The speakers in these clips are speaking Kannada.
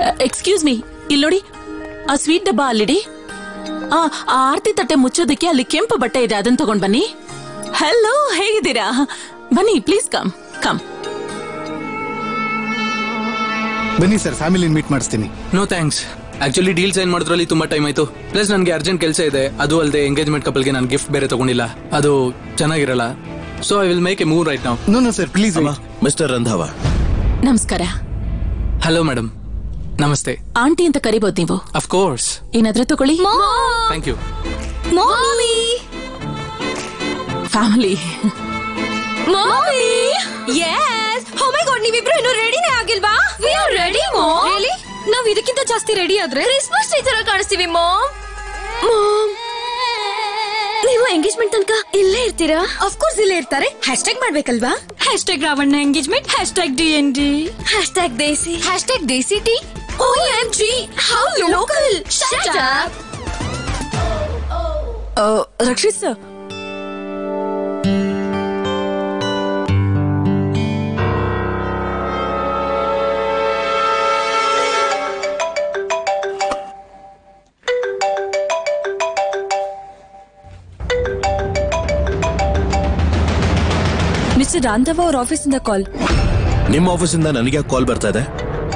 ಎಕ್ಸ್ಕ್ಯೂಸ್ ಮೀ, ಇಲ್ಲಿ ನೋಡಿ, ಆ ಸ್ವೀಟ್ ಡಬ್ಬ ಅಲ್ಲಿಡಿ. ಆ ಆರತಿ ತಟ್ಟೆ ಮುಚ್ಚೋದಕ್ಕೆ ಅಲ್ಲಿ ಕೆಂಪು ಬಟ್ಟೆ ಇದೆ, ಅದನ್ನ ತಗೊಂಡ್ ಬನ್ನಿ. ಹಲೋ, ಹೇಗಿದ್ದೀರಾ? ಬನ್ನಿ ಪ್ಲೀಸ್, ಕಮ್ ಕಮ್. ಬನ್ನಿ ಸರ್, ಫ್ಯಾಮಿಲಿ ಮೀಟ್ ಮಾಡಿಸ್ತೀನಿ. No thanks. Actually deal sign ಮಾಡೋದ್ರಲ್ಲಿ ತುಂಬಾ ಟೈಮ್ ಆಯ್ತು. ಪ್ಲಸ್ ನನಗೆ ಅರ್ಜೆಂಟ್ ಕೆಲಸ ಇದೆ. ಅದು ಅಲ್ಲದೆ ಎಂಗೇಜ್ಮೆಂಟ್ ಕಪಲ್ಗೆ ನಾನು ಗಿಫ್ಟ್ ಬೇರೆ ತಗೊಂಡಿಲ್ಲ, ಅದು ಚೆನ್ನಾಗಿರಲ್ಲ. So I will make a move right now. No sir, please. Mister Randhawa, ನಮಸ್ಕಾರ. Hello madam. ನಮಸ್ತೆ. ಆಂಟಿ ಅಂತ ಕರಿಬಹುದು ನೀವು? Of course. ಏನಾದ್ರೂ ತಗೊಳ್ಳಿ. Thank you. ಫ್ಯಾಮಿಲಿ. ನೀವಿಬ್ರು ಇನ್ನು ರೆಡಿನೇ ಆಗಿಲ್ವಾ? We are ready mom. Really? ನಾವು ಇದಕ್ಕಿಂತ ಜಾಸ್ತಿ ರೆಡಿ ಆದ್ರೆ ಕ್ರಿಸ್ಮಸ್ ಟ್ರೀ ತರ ಕಾಣಿಸ್ತೀವಿ ಮಾಮ್. ಮಾಮ್, ನೀವು ಎಂಗೇಜ್ಮೆಂಟ್ ತನಕ ಇಲ್ಲೇ ಇರ್ತೀರಾ? ಆಫ್ ಕೋರ್ಸ್ ಇಲ್ಲೇ ಇರ್ತಾರೆ. ಹ್ಯಾಶ್ಟ್ಯಾಗ್ ಮಾಡ್ಬೇಕಲ್ವಾ? Hashtag Ravanna engagement, hashtag DND, hashtag Desi, hashtag desi tea. OMG, how local. Shut up. Rakshit sir, mister Randhawa ಅವ್ರ ಆಫೀಸಿಂದ ಕಾಲ್. ನಿಮ್ಮ ಆಫೀಸಿಂದ ನನಗೆ ಕಾಲ್ ಬರ್ತಾ ಇದೆ?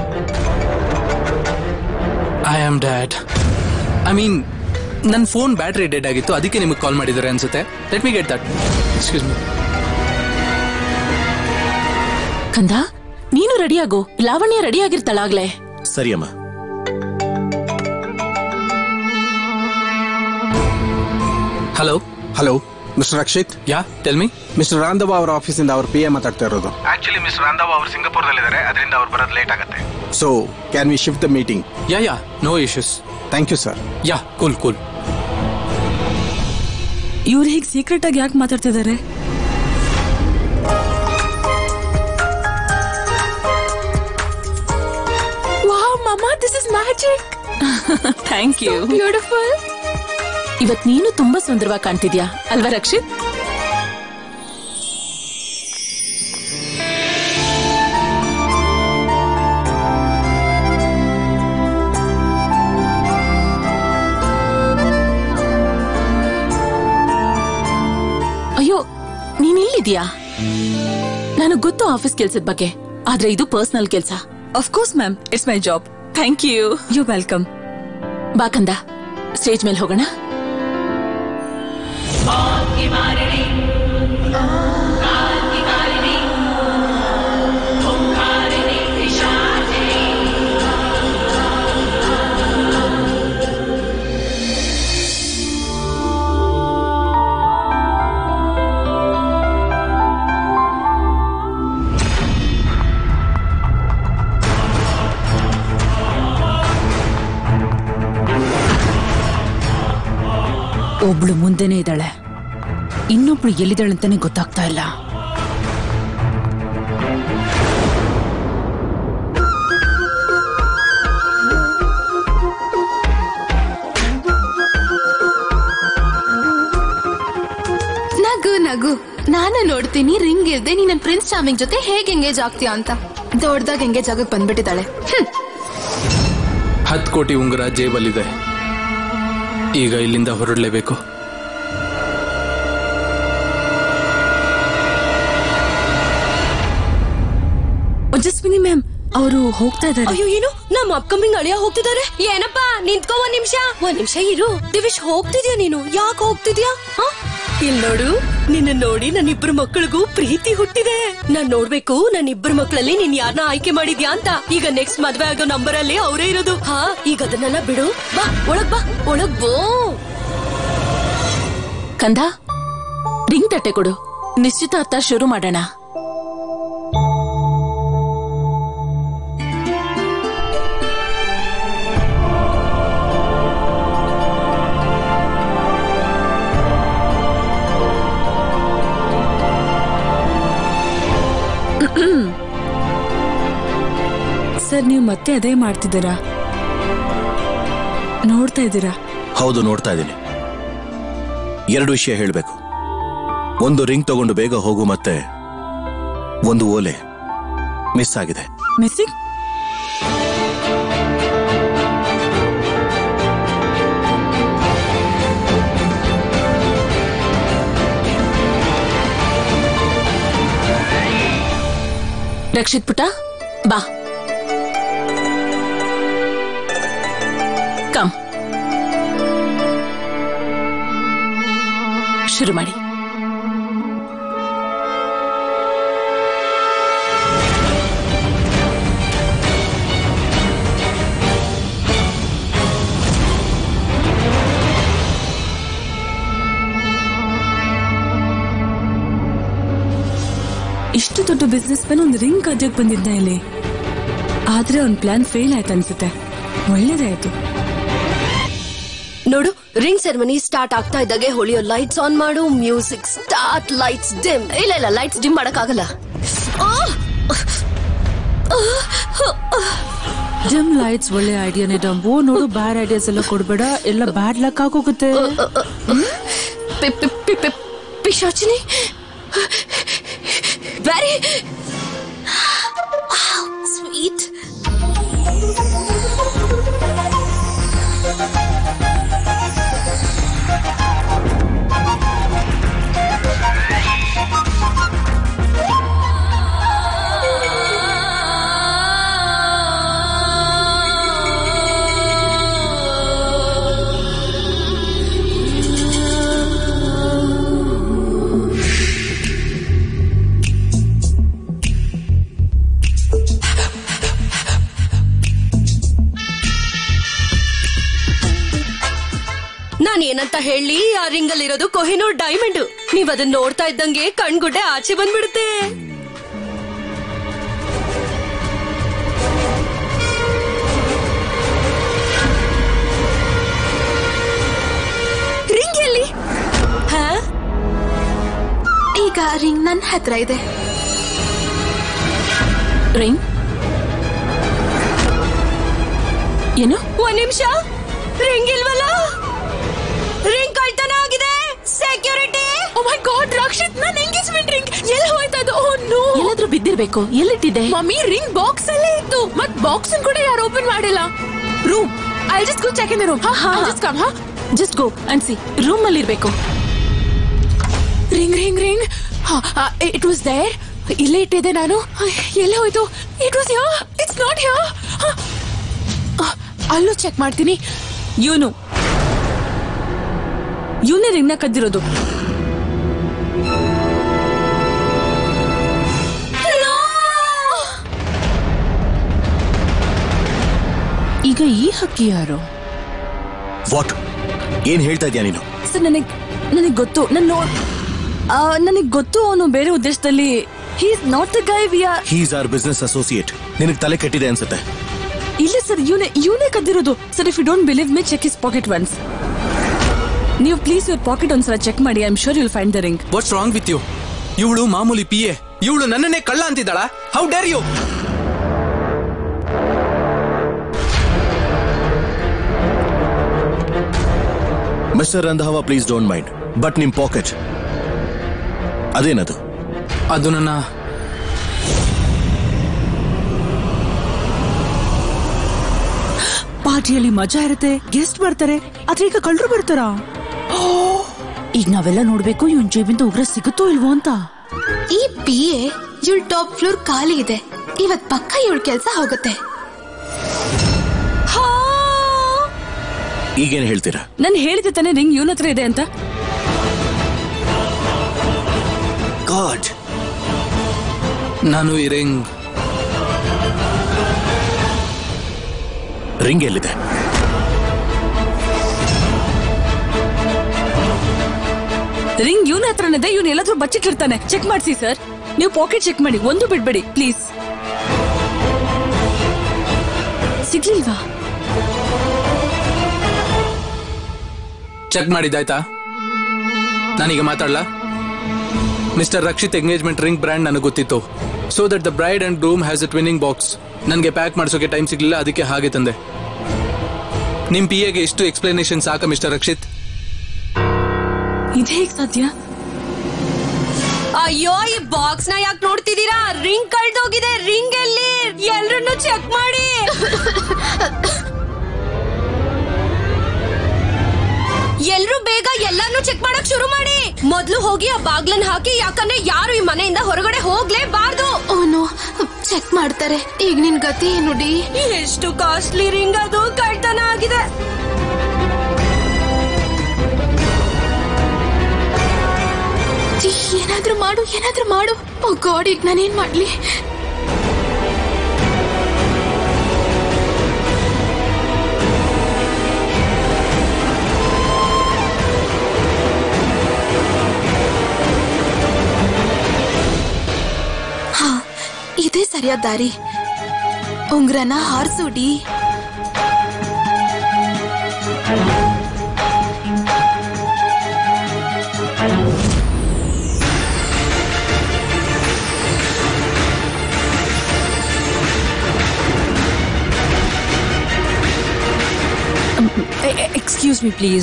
I am dad. I mean, ನನ್ನ ಫೋನ್ ಬ್ಯಾಟ್ರಿ ಡೆಡ್ ಆಗಿತ್ತು, ಅದಕ್ಕೆ ನಿಮಗೆ ಕಾಲ್ ಮಾಡಿದ್ದಾರೆ ಅನ್ಸುತ್ತೆ. Let me get that. Excuse me. ಕಂದ, ನೀನು ರೆಡಿ ಆಗು. ಲಾವಣ್ಯ ರೆಡಿ ಆಗಿರ್ತಾಳಾಗ್ಲೇ. ಸರಿ ಅಮ್ಮ. Hello. Hello mister Rakshit. Yeah, tell me. Mister Randhawa ಅವರ ಆಫೀಸಿಂದ ಅವ್ರ PA ಮಾತಾಡ್ತಾ ಇರೋದು. ಆಕ್ಚುಲಿ ಮಿಸ್ ರಾಂಧವ ಅವರು ಸಿಂಗಾಪುರದಲ್ಲಿದ್ದಾರೆ, ಅದರಿಂದ ಅವ್ರು ಬರೋದು ಲೇಟ್ ಆಗುತ್ತೆ. So can we shift the meeting? Yeah, no issues. Thank you sir. Yeah, cool cool. ಇವ್ರು ಹೀಗೆ ಸೀಕ್ರೆಟ್ ಆಗಿ ಯಾಕೆ ಮಾತಾಡ್ತಿದ್ದಾರೆ? ವಾವ್ ಮಮ್ಮ, this is magic. Thank you. Beautiful. ಇವತ್ ನೀನು ತುಂಬಾ ಸುಂದರವಾಗಿ ಕಾಣ್ತಿದ್ಯಾ ಅಲ್ವಾ ರಕ್ಷಿತ್? ಅಯ್ಯೋ, ನೀನ್ ಇಲ್ಲಿದ್ಯಾ? ನನಗ್ ಗೊತ್ತು ಆಫೀಸ್ ಕೆಲ್ಸದ ಬಗ್ಗೆ, ಆದ್ರೆ ಇದು ಪರ್ಸನಲ್ ಕೆಲ್ಸ. Of course ma'am, it's my job. Thank you. You welcome. ಬಾ ಕಂದ, ಸ್ಟೇಜ್ ಮೇಲೆ ಹೋಗೋಣ. ಒಬ್ಳು ಮುಂದೆನೆ ಇದ್ದಾಳೆ, ಇನ್ನೊಬ್ಳು ಎಲ್ಲಿದ್ದಾಳಂತಾನೆ ಗೊತ್ತಾಗ್ತಾ ಇಲ್ಲ. ನಗು ನಗು, ನಾನು ನೋಡ್ತೀನಿ ರಿಂಗ್ ಇಲ್ದೆ ನೀನ್ ನನ್ ಪ್ರಿನ್ಸ್ ಚಾರ್ಮಿಂಗ್ ಜೊತೆ ಹೇಗೆ ಎಂಗೇಜ್ ಆಗ್ತೀಯ ಅಂತ. ದೊಡ್ಡದಾಗ ಎಂಗೇಜ್ ಆಗಕ್ ಬಂದ್ಬಿಟ್ಟಿದ್ದಾಳೆ. 10 ಕೋಟಿ ಉಂಗುರ ಜೇಬಲ್ಲಿದೆ, ಈಗ ಇಲ್ಲಿಂದ ಹೊರಡಲೇಬೇಕು. ಜಸ್ವಿನಿ ಮ್ಯಾಮ್ ಅವರು ಹೋಗ್ತಾ ಇದ್ದಾರೆ. ಅಯ್ಯೋ, ಏನು ನಮ್ಮ ಅಪ್ಕಮಿಂಗ್ ಅಳಿಯ ಹೋಗ್ತಿದ್ದಾರೆ? ಏನಪ್ಪಾ, ನಿಂತ್ಕೋ ಒಂದ್ ನಿಮಿಷ ಇರು. ದಿವಿಶ್, ಹೋಗ್ತಿದ್ಯಾ ನೀನು? ಯಾಕೆ ಹೋಗ್ತಿದ್ಯಾ? ಇಲ್ ನೋಡು, ನಿನ್ನ ನೋಡಿ ನನ್ನಿಬ್ಬರು ಮಕ್ಕಳಿಗೂ ಪ್ರೀತಿ ಹುಟ್ಟಿದೆ. ನಾನ್ ನೋಡ್ಬೇಕು ನನ್ನಿಬ್ಬರು ಮಕ್ಕಳಲ್ಲಿ ನೀನ್ ಯಾರನ್ನ ಆಯ್ಕೆ ಮಾಡಿದ್ಯಾ ಅಂತ. ಈಗ ನೆಕ್ಸ್ಟ್ ಮದ್ವೆ ಆಗೋ ನಂಬರ್ ಅಲ್ಲಿ ಅವರೇ ಇರೋದು. ಈಗ ಅದನ್ನೆಲ್ಲ ಬಿಡು, ಬಾ ಒಳಗ್ ಬೋ. ಕಂದ, ರಿಂಗ್ ತಟ್ಟೆ ಕೊಡು, ನಿಶ್ಚಿತಾರ್ಥ ಶುರು ಮಾಡೋಣ. ಸರ್, ನೀವು ಮತ್ತೆ ಅದೇ ಮಾಡ್ತಿದ್ದೀರಾ? ನೋಡ್ತಾ ಇದ್ದೀರಾ? ಹೌದು, ನೋಡ್ತಾ ಇದ್ದೀನಿ. 2 ವಿಷಯ ಹೇಳಬೇಕು. ಒಂದು ರಿಂಗ್ ತಗೊಂಡು ಬೇಗ ಹೋಗು, ಮತ್ತೆ ಒಂದು ಓಲೆ ಮಿಸ್ ಆಗಿದೆ. ಮಿಸ್ಸಿಂಗ್? ರಕ್ಷಿತ್ ಪುಟ ಬಾ ಕಮ್ ಶುರು ಮಾಡಿ. ಇಷ್ಟು ದೊಡ್ಡ ಬಿಸ್ನೆಸ್ ಮ್ಯಾನ್ ಒಂದು ರಿಂಗ್ ಕದ್ಯಕ್ ಬಂದಿದ್ದ ಇಲ್ಲಿ, ಆದ್ರೆ ಅವ್ನ್ ಪ್ಲಾನ್ ಫೇಲ್ ಆಯ್ತು ಅನ್ಸುತ್ತೆ. ಒಳ್ಳೇದಾಯ್ತು. ನೋಡು, ರಿಂಗ್ ಸೆರೆಮನಿ ಸ್ಟಾರ್ಟ್ ಆಗ್ತಾ ಇದ್ದಾಗೆ ಹೊಳಿಯೋ ಲೈಟ್ಸ್ ಆನ್ ಮಾಡು. Music start, lights dim. ಇಲ್ಲ ಲೈಟ್ಸ್ ಡಿಮ್ ಮಾಡಕ್ ಆಗಲ್ಲ. ಡಿಮ್ ಲೈಟ್ಸ್ ಒಳ್ಳೆ ಐಡಿಯಾನೇ ಡಂಬು. ನೋಡು, ಬ್ಯಾಡ್ ಐಡಿಯಾಸ್ ಎಲ್ಲ ಕೊಡ್ಬೇಡ, ಎಲ್ಲ ಬ್ಯಾಡ್ ಲಕ್ ಆಗೋಗುತ್ತೆ. ಪಿಶಾಚಿನಿ ವೆರಿ ಸ್ವೀಟ್. ಏನಂತ ಹೇಳಿ, ಆ ರಿಂಗ್ ಅಲ್ಲಿ ಇರೋದು ಕೊಹಿನೂರ್ ಡೈಮಂಡ್. ನೀವ್ ಅದನ್ನ ನೋಡ್ತಾ ಇದ್ದಂಗೆ ಕಣ್ಗುಡ್ಡೆ ಆಚೆ ಬಂದ್ಬಿಡುತ್ತೆ. ರಿಂಗ್ ಎಲ್ಲಿ? ಈಗ ರಿಂಗ್ ನನ್ನ ಹತ್ರ ಇದೆ. ರಿಂಗ್ ಏನು? ಒಂದ್ ನಿಮಿಷ, ರಿಂಗ್ ಇಲ್ವಲ್ಲ? ರಿಂಗ್ ಕಳ್ತನ ಆಗಿದೆ. Security! Oh my god Rakshit, ನನ್ನ ಎಂಗೇಜ್ಮೆಂಟ್ ರಿಂಗ್ ಎಲ್ಲಿ ಹೋಯ್ತದು? ಓ ನೋ, ಎಲ್ಲಾದ್ರೂ ಬಿದ್ದಿರ್ಬೇಕು. ಎಲ್ಲಿಟ್ಟಿದೆ? ಮಮ್ಮಿ ರಿಂಗ್ ಬಾಕ್ಸ್ ಅಲ್ಲೇ ಇತ್ತು. ಮತ್ ಬಾಕ್ಸ್ ಕೂಡ ಯಾರು ಓಪನ್ ಮಾಡಿಲ್ಲ. Room, I just go check in the room. Just come. Just go and see. Room ಅಲ್ಲಿ ಇರ್ಬೇಕು. Ring ring ring it was there. ಇಲ್ಲೇ ಇಟ್ಟಿದ್ದೆ ನಾನು. ಎಲ್ಲೇ ಹೋಯ್ತು? It was here. It's not here. ಅಲ್ಲೂ ಚೆಕ್ ಮಾಡ್ತೀನಿ. ಇವನೇ ರಿಂಗ್ ನ ಕದ್ದಿರೋದು. ಈಗ ಈ ಹಕ್ಕಿ ಯಾರು? ವಾಟ್? ಏನ್ ಹೇಳ್ತಾ ಇದ್ಯಾ ನೀನು? ಸರ್, ನನಗ್ ಗೊತ್ತು. ನನಗ್ ಗೊತ್ತು ಅವನು ಬೇರೆ ಉದ್ದೇಶದಲ್ಲಿ. He is not the guy we are. He is our business associate. ನಿನಗೆ ತಲೆ ಕೆಟ್ಟಿದೆ ಅನ್ಸುತ್ತೆ. ಇಲ್ಲ ಸರ್, ಇವನೇ ಕದ್ದಿರೋದು. Sir, if you don't believe me, check his pocket once. ನೀವು ಪ್ಲೀಸ್ ಇವ್ರ ಪಾಕೆಟ್ ಒಂದ್ಸಲ ಚೆಕ್ ಮಾಡಿ. I am sure you'll find the ring. What's wrong with you? ಇವಳು ಮಾಮೂಲಿ PA. ಇವಳು ನನ್ನನ್ನೇ ಕಳ್ಳ ಅಂತಿದ್ದಾಳ. How dare you? Mister Randhawa, please don't mind. But ನಿಮ್ ಪಾಕೆಟ್ ಅದೇನದು? ಅದು ನನ್ನ ಪಾರ್ಟಿಯಲ್ಲಿ ಮಜಾ ಇರುತ್ತೆ, ಗೆಸ್ಟ್ ಬರ್ತಾರೆ, ಆದ್ರೆ ಈಗ ಕಳ್ಳರು ಬರ್ತಾರ. ಈಗ ನಾವೆಲ್ಲ ನೋಡ್ಬೇಕು ಇವನ್ ಜೇಬಿಂದ ಉಗ್ರ ಸಿಗುತ್ತೋ ಇಲ್ವೋ ಅಂತ. ಈ PA ಇವಳ ಟಾಪ್ ಫ್ಲೋರ್ ಖಾಲಿ ಇದೆ. ಇವತ್ ಪಕ್ಕ ಇವಳ ಕೆಲ್ಸ ಹೋಗುತ್ತೆ. ಈಗೇನ್ ಹೇಳ್ತೀರಾ? ನಾನು ಹೇಳಿದೆ ತಾನೇ ರಿಂಗ್ ಇವನ ಹತ್ರ ಇದೆ ಅಂತ. ಗಾಡ್, ನಾನು ಈ ರಿಂಗ್ ಎಲ್ಲಿದೆ? ರಿಂಗ್ ಇವನ ಹತ್ರನಿದೆ. ಇವನ್ ಎಲ್ಲಾದ್ರೂ ಬಚ್ಚಿಟ್ಟಿರ್ತಾನೆ. ಚೆಕ್ ಮಾಡ್ಸಿ ಸರ್. ನೀವು ಪಾಕೆಟ್ ಚೆಕ್ ಮಾಡಿ, ಒಂದು ಬಿಡ್ಬೇಡಿ ಪ್ಲೀಸ್. ಸಿಗ್ಲಿಲ್ವಾ? ಚೆಕ್ ಮಾಡಿದ್ದಾಯ್ತಾ? ನಾನೀಗ ಮಾತಾಡ್ಲಾ? Mister Rakshit engagement ring brand ನನಗೆ ಗೊತ್ತಿತ್ತು. So that the bride and groom has a twinning box. ನನಗೆ ಪ್ಯಾಕ್ ಮಾಡಿಸೋಕೆ ಟೈಮ್ ಸಿಗ್ಲಿಲ್ಲ, ಅದಕ್ಕೆ ಹಾಗೆ ತಂದೆ. ನಿಮ್ PAಗೆ ಇಷ್ಟು ಎಕ್ಸ್ಪ್ಲನೇಷನ್ ಸಾಕ ಮಿಸ್ಟರ್ ರಕ್ಷಿತ್? ಇದು ಹೇಗೆ ಸಾಧ್ಯ? ಅಯ್ಯೋ, ಈ ಬಾಕ್ಸ್ ನ ಯಾಕೆ ನೋಡ್ತಿದ್ದೀರಾ? ರಿಂಗ್ ಕಳ್ದೋಗಿದೆ. ರಿಂಗ್ ಎಲ್ಲಿ? ಎಲ್ರನ್ನು ಚೆಕ್ ಮಾಡಿ. ಎಲ್ರು ಬೇಗ ಎಲ್ಲಾನು ಚೆಕ್ ಮಾಡಕ್ ಶುರು ಮಾಡಿ. ಮೊದ್ಲು ಹೋಗಿ ಆ ಬಾಗ್ಲನ್ ಹಾಕಿ, ಯಾಕಂದ್ರೆ ಯಾರು ಈ ಮನೆಯಿಂದ ಹೊರಗಡೆ ಹೋಗ್ಲೇಬಾರ್ದು. ಓ ನೋ, ಚೆಕ್ ಮಾಡ್ತಾರೆ. ಈಗ ನಿನ್ ಗತಿ ಏನು ಡಿ? ಎಷ್ಟು ಕಾಸ್ಟ್ಲಿ ರಿಂಗ್ ಅದು ಕಳ್ತನ ಆಗಿದೆ. ಏನಾದ್ರೂ ಮಾಡು, ಏನಾದ್ರೂ ಮಾಡು. ಓ ಗಾಡ್, ಈಗ ನಾನೇನ್ ಮಾಡ್ಲಿ? ಹಾ, ಇದೇ ಸರಿಯಾದ ದಾರಿ. ಉಂಗ್ರನ ಹಾರ್ಸೂಡಿ. Excuse me, please.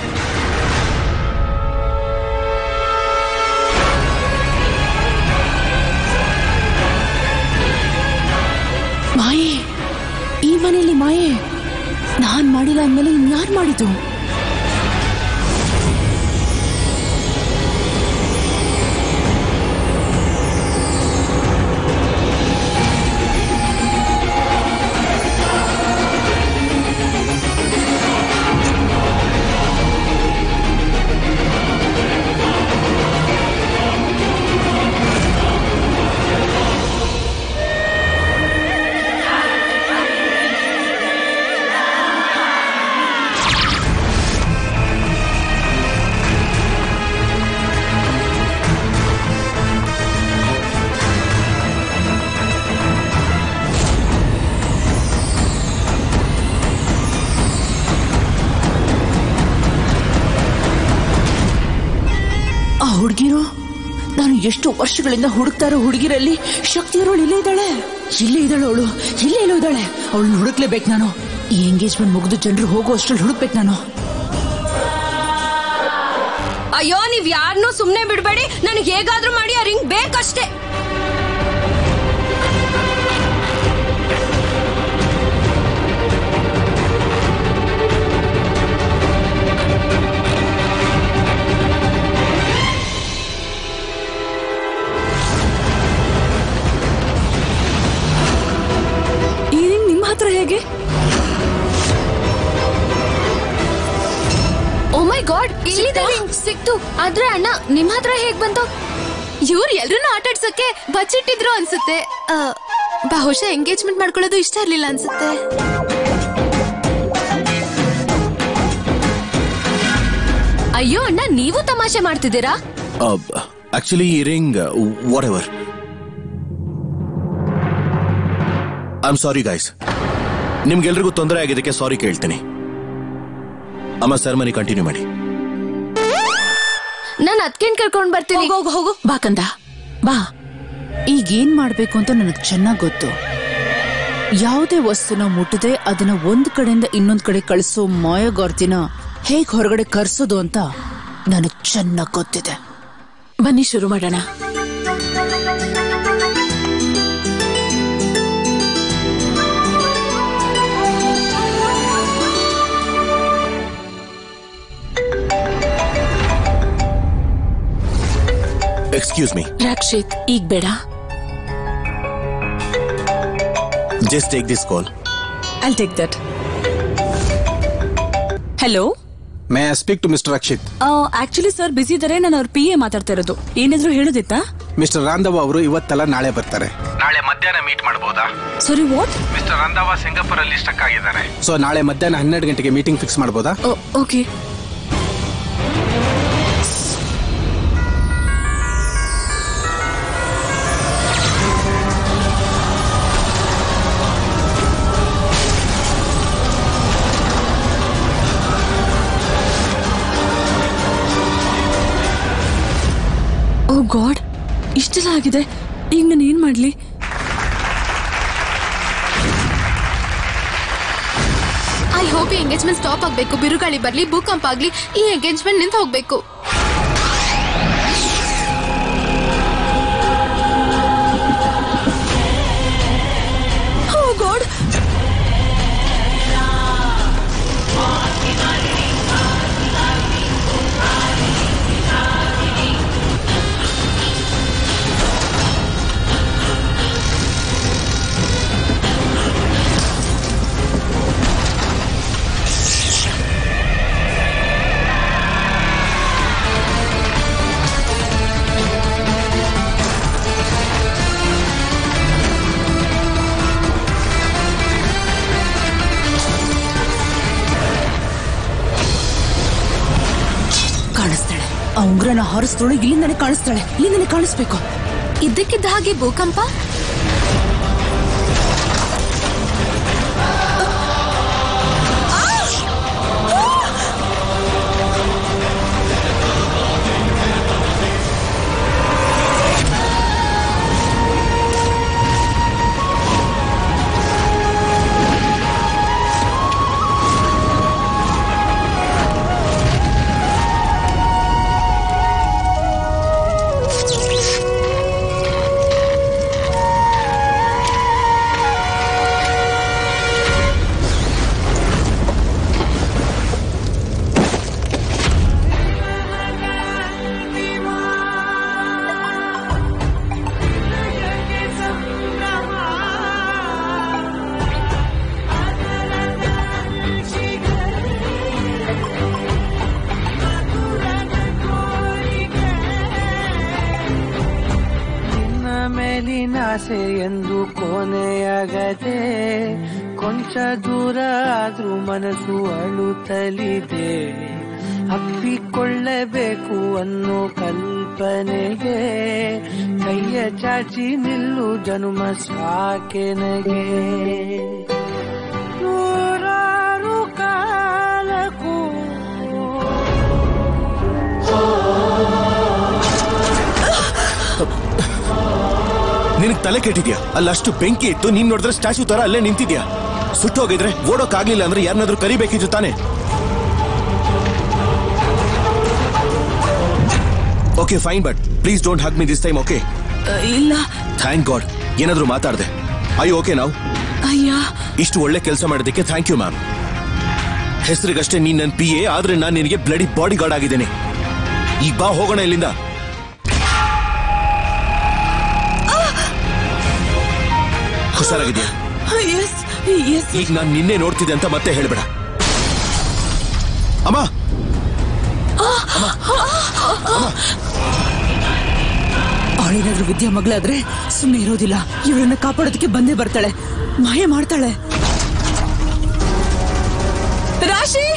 ಮಾಯೆ, ಈ ಮನೆಯಲ್ಲಿ ಮಾಯೆ ನಾನ್ ಮಾಡಿಲ್ಲ ಅಂದ್ಮೇಲೆ ಇನ್ಯಾರು ಮಾಡಿದ್ದು? ಹುಡುಗಿರು, ನಾನು ಎಷ್ಟು ವರ್ಷಗಳಿಂದ ಹುಡುಕ್ತಾ ಇರೋ ಹುಡುಗಿರಲ್ಲಿ ಶಕ್ತಿಯರೋಳು ಇಲ್ಲೇ ಇದ್ದಾಳೆ. ಇಲ್ಲೇ ಇದ್ದಾಳೆ ಅವಳು, ಇಲ್ಲೇ ಎಲ್ಲೋ ಇದ್ದಾಳೆ. ಅವಳನ್ನ ಹುಡುಕ್ಲೇಬೇಕು ನಾನು. ಈ ಎಂಗೇಜ್ಮೆಂಟ್ ಮುಗಿದು ಜನರು ಹೋಗೋ ಅಷ್ಟ್ರಲ್ಲಿ ಹುಡುಕ್ಬೇಕು ನಾನು. ಅಯ್ಯೋ, ನೀವ್ ಯಾರನ್ನೂ ಸುಮ್ನೆ ಬಿಡ್ಬೇಡಿ. ನನಗೆ ಹೇಗಾದ್ರೂ ಮಾಡಿ ಆ ರಿಂಗ್ ಬೇಕಷ್ಟೇ. ಹತ್ರ ಹೇಗೆ? ಓ ಮೈ ಗಾಡ್, ಇಲ್ಲಿದೆ ರಿಂಗ್. ಸಿಕ್ತು. ಆದ್ರೆ ಅಣ್ಣ, ನಿಮ್ ಹತ್ರ ಹೇಗ್ ಬಂತು? ಇವ್ರು ಎಲ್ರನ್ನೂ ಆಟಾಡ್ಸಕ್ಕೆ ಬಚ್ಚಿಟ್ಟಿದ್ರು ಅನ್ಸುತ್ತೆ. ಬಹುಶಃ ಎಂಗೇಜ್ಮೆಂಟ್ ಮಾಡ್ಕೊಳ್ಳೋದು ಇಷ್ಟ ಇರ್ಲಿಲ್ಲ ಅನ್ಸುತ್ತೆ. ಅಯ್ಯೋ ಅಣ್ಣ, ನೀವು ತಮಾಷೆ ಮಾಡ್ತಿದ್ದೀರಾ? ಆಕ್ಚುಲಿ ಈ ring whatever. I am sorry guys. ನಿಮ್ಗೆಲ್ರಿಗೂ ತೊಂದರೆ ಆಗಿದ್ದಕ್ಕೆ ಸಾರಿ ಕೇಳ್ತೀನಿ. ಅಮ್ಮ, ಸೆರೆಮನಿ ಕಂಟಿನ್ಯೂ ಮಾಡಿ. ನಾನು ಅದ್ಕೇನ್ ಕರ್ಕೊಂಡ್ ಬರ್ತೀನಿ. ಹೋಗು ಹೋಗು. ಬಾ ಕಂದ, ಬಾ. ಈಗೇನ್ ಮಾಡ್ಬೇಕು ಅಂತ ನನಗ್ ಚೆನ್ನಾಗ್ ಗೊತ್ತು. ಯಾವುದೇ ವಸ್ತುನ ಮುಟ್ಟದೆ ಅದನ್ನ ಒಂದ್ ಕಡೆಯಿಂದ ಇನ್ನೊಂದ್ ಕಡೆ ಕಳಿಸೋ ಮಾಯಗಾರ್ತಿನ ಹೇಗ್ ಹೊರಗಡೆ ಕರ್ಸೋದು ಅಂತ ನನಗ್ ಚೆನ್ನಾಗ್ ಗೊತ್ತಿದೆ. ಬನ್ನಿ ಶುರು ಮಾಡೋಣ. Excuse me. ರಕ್ಷಿತ್, ಈಗ ಬೇಡ. Just take this call. I'll take that. Hello? May I speak to mister Rakshit? Actually sir busy ಇದಾರೆ. ನಾನು ಅವ್ರ PA ಮಾತಾಡ್ತಾ ಇರೋದು. ಏನಾದ್ರು ಹೇಳೋದಿತ್ತಾ? ಮಿಸ್ಟರ್ ರಾಂಧವ ಅವರು ಇವತ್ತಲ್ಲ ನಾಳೆ ಬರ್ತಾರೆ. ನಾಳೆ ಮಧ್ಯಾಹ್ನ ಮೀಟ್ ಮಾಡಬಹುದಾ? Sorry, what? Mister Randhawa Singapore ಅಲ್ಲಿ ಸ್ಟಕ್ ಆಗಿದ್ದಾರೆ. ಸೊ ನಾಳೆ ಮಧ್ಯಾಹ್ನ 12 ಗಂಟೆಗೆ ಮೀಟಿಂಗ್ ಫಿಕ್ಸ್ ಮಾಡಬಹುದಾ? ಓಕೆ. ಓ ಗಾಡ್, ಇಷ್ಟೆಲ್ಲ ಆಗಿದೆ. ಈಗ ನಾನು ಏನ್ ಮಾಡ್ಲಿ? ಐ ಹೋಪ್ ಈ ಎಂಗೇಜ್ಮೆಂಟ್ ಸ್ಟಾಪ್ ಆಗ್ಬೇಕು. ಬಿರುಗಾಳಿ ಬರ್ಲಿ, ಭೂಕಂಪ ಆಗ್ಲಿ, ಈ ಎಂಗೇಜ್ಮೆಂಟ್ ನಿಂತು ಹೋಗ್ಬೇಕು. ಓ ಗಾಡ್, ಉಗ್ರನ ಹಾರಿಸ್ತಾಳು, ಇಲ್ಲಿಂದನೇ ಕಾಣಿಸ್ತಾಳೆ, ಇಲ್ಲಿಂದನೇ ಕಾಣಿಸ್ಬೇಕು. ಇದ್ದಕ್ಕಿದ್ದ ಹಾಗೆ ಭೂಕಂಪ. ಆಸೆ ಎಂದು ಕೊನೆಯಾಗದೆ ಕೊಂಚ ದೂರ ಆದ್ರೂ ಮನಸ್ಸು ಅಳುತ್ತಲಿದೆ. ಅಪ್ಪಿಕೊಳ್ಳಬೇಕು ಅನ್ನೋ ಕಲ್ಪನೆಗೆ ಕೈಯ ಚಾಚಿ ನಿಲ್ಲು ಜನುಮ ಸಾಕೆನಗೆ. ನೂರಾರು ಕಾಲಕ್ಕೂ ನಿನಗ್ ತಲೆ ಕೆಟ್ಟಿದ್ಯಾ? ಅಲ್ಲಷ್ಟು ಬೆಂಕಿ ಇತ್ತು, ನೀನ್ ನೋಡಿದ್ರೆ ಸ್ಟ್ಯಾಚ್ಯೂ ತರ ಅಲ್ಲೇ ನಿಂತಿದ್ಯಾ. ಸುಟ್ಟೋಗಿದ್ರೆ ಓಡೋಕ್ಕಾಗ್ಲಿಲ್ಲ ಅಂದ್ರೆ ಯಾರನ್ನಾದ್ರೂ ಕರಿಬೇಕಿತ್ತು ತಾನೆ. Okay fine, but please don't hug me this time. Okay? ಇಲ್ಲ. ಥ್ಯಾಂಕ್ ಗಾಡ್ ಏನಾದ್ರೂ ಮಾತಾಡ್ದೆ. ಅಯ್ಯೋ ಓಕೆ ನಾವು ಅಯ್ಯ, ಇಷ್ಟು ಒಳ್ಳೆ ಕೆಲಸ ಮಾಡೋದಕ್ಕೆ ಥ್ಯಾಂಕ್ ಯು ಮ್ಯಾಮ್. ಹೆಸರಿಗಷ್ಟೇ ನೀನ್ ನನ್ನ PA, ಆದ್ರೆ ನಾನು ನಿನಗೆ ಬ್ಲಡಿ ಬಾಡಿ ಗಾರ್ಡ್ ಆಗಿದ್ದೇನೆ. ಈಗ ಬಾ ಹೋಗೋಣ ಇಲ್ಲಿಂದ. ಹುಷಾರಾಗಿದ್ಯಾ? ಈಗ ನಾನು ನಿನ್ನೆ ನೋಡ್ತಿದ್ದೆ ಅಂತ ಮತ್ತೆ ಹೇಳ್ಬೇಡ. ಅಮ್ಮ ಅವಳೇನಾದ್ರೂ ವಿದ್ಯಾ ಮಗಳಾದ್ರೆ ಸುಮ್ಮನೆ ಇರೋದಿಲ್ಲ. ಇವಳನ್ನ ಕಾಪಾಡೋದಕ್ಕೆ ಬಂದೇ ಬರ್ತಾಳೆ, ಮಾಯ ಮಾಡ್ತಾಳೆ. ರಾಶಿ,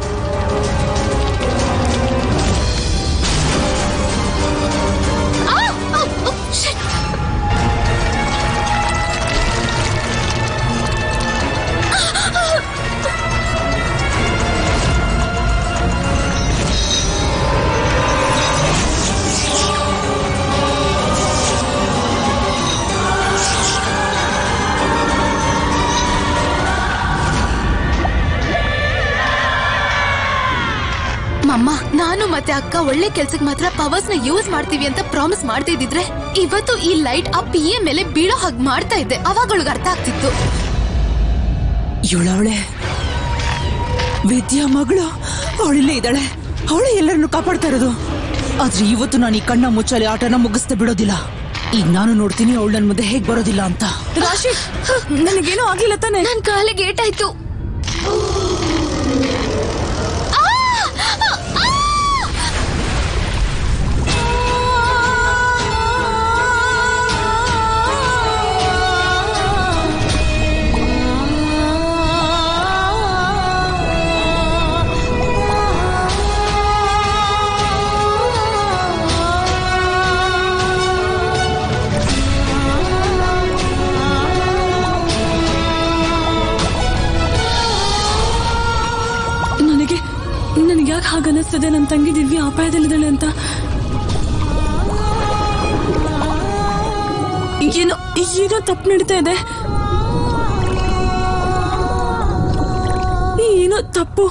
ಅಮ್ಮ, ನಾನು ಮತ್ತೆ ಅಕ್ಕ ಒಳ್ಳೆ ಕೆಲ್ಸಕ್ಕೆ ಮಾತ್ರ ಪವರ್ಸ್ ನ ಯೂಸ್ ಮಾಡ್ತೀವಿ ಅಂತ ಪ್ರಾಮಿಸ್ ಮಾಡ್ತಿದ್ರೆ ಇವತ್ತು ಈ ಲೈಟ್ ಆ PA ಮೇಲೆ ಬೀಳೋ ಹಾಗೆ ಮಾಡ್ತಾ ಇದ್ದೆ. ಅವಾಗಳಿಗೆ ಅರ್ಥ ಆಗ್ತಿತ್ತು. ಇವಳವಳೆ ವಿದ್ಯಾ ಮಗಳು, ಅವಳಿಲ್ಲೇ ಇದ್ದಾಳೆ, ಅವಳೆ ಎಲ್ಲರನ್ನು ಕಾಪಾಡ್ತಾ ಇರೋದು. ಆದ್ರೆ ಇವತ್ತು ನಾನು ಈ ಕಣ್ಣ ಮುಚ್ಚಾಲೆ ಆಟನ ಮುಗಿಸ್ತಾ ಬಿಡೋದಿಲ್ಲ. ಈಗ ನಾನು ನೋಡ್ತೀನಿ ಅವಳು ನನ್ ಮುಂದೆ ಹೇಗ್ ಬರೋದಿಲ್ಲ ಅಂತ. ರಾಶಿ, ನನಗೇನೋ ಆಗ್ಲಿಲ್ಲ ತಾನೆ? ನನ್ ಕಾಲಿಗೆ ಏಟಾಯ್ತು. ಯಾಕೆ ಹಾಗನ್ನಿಸ್ತದೆ ನನ್ನ ತಂಗಿ ದಿವ್ಯ ಅಪಾಯದಲ್ಲಿದ್ದಾಳೆ ಅಂತ. ಏನೋ ತಪ್ಪು ನಡೀತಾ ಇದೆ. ಏನೋ ತಪ್ಪು.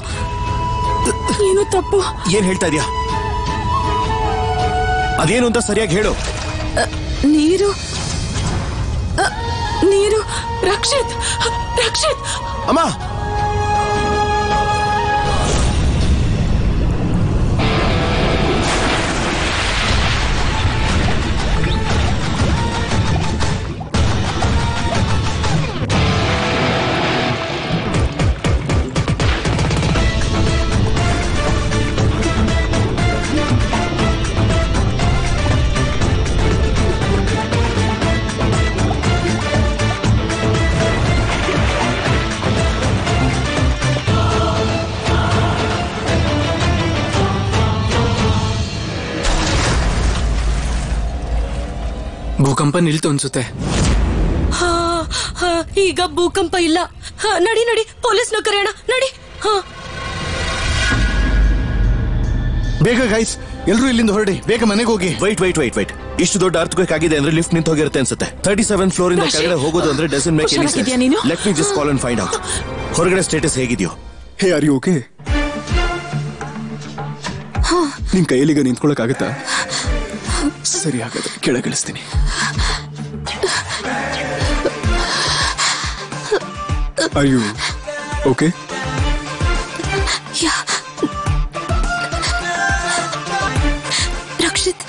ಏನ್ ಹೇಳ್ತಾ ಇದೀಯಾ? ಅದೇನು ಅಂತ ಸರಿಯಾಗಿ ಹೇಳು. ನೀರು ರಕ್ಷಿತ್ ಅಮ್ಮ, ಭೂಕಂಪ ನಿಲ್ತು ಅನ್ಸುತ್ತೆ. ಹಾ ಹಾ ಈಗ ಭೂಕಂಪ ಇಲ್ಲ. ನಡಿ ನಡಿ ಪೊಲೀಸ್ನ ಕರೆಯೋಣ ನಡಿ. ಹಾ ಬೇಗ ಗೈಸ್, ಎಲ್ರೂ ಇಲ್ಲಿಂದ ಹೊರಡಿ, ಬೇಗ ಮನೆಗೆ ಹೋಗಿ. ವೈಟ್ ಇಷ್ಟು ದೊಡ್ಡ ಅರ್ಥಕ್ವೇಕ್ ಆಗಿದೆ ಅಂದ್ರೆ ಲಿಫ್ಟ್ ನಿಂತು ಹೋಗಿರುತ್ತೆ ಅನ್ಸುತ್ತೆ. 37 ಫ್ಲೋರ್ ಇಂದ ಕೆಳಗಡೆ ಹೋಗೋದು ಅಂದ್ರೆ doesn't make any sense. Let me just call and find out. ಹೊರಗಡೆ ಸ್ಟೇಟಸ್ ಹೇಗಿದೆಯೋ? Hey, are you okay? ನಿನ್ ಕೈಯಲ್ಲಿಗ ನಿಂತ್ಕೊಳಕ್ ಆಗುತ್ತಾ? ಸರಿ, ಹಾಗಾದ್ರೆ ಕೆಳಗಿಳಿಸ್ತೀನಿ. Are you okay? Rakshit,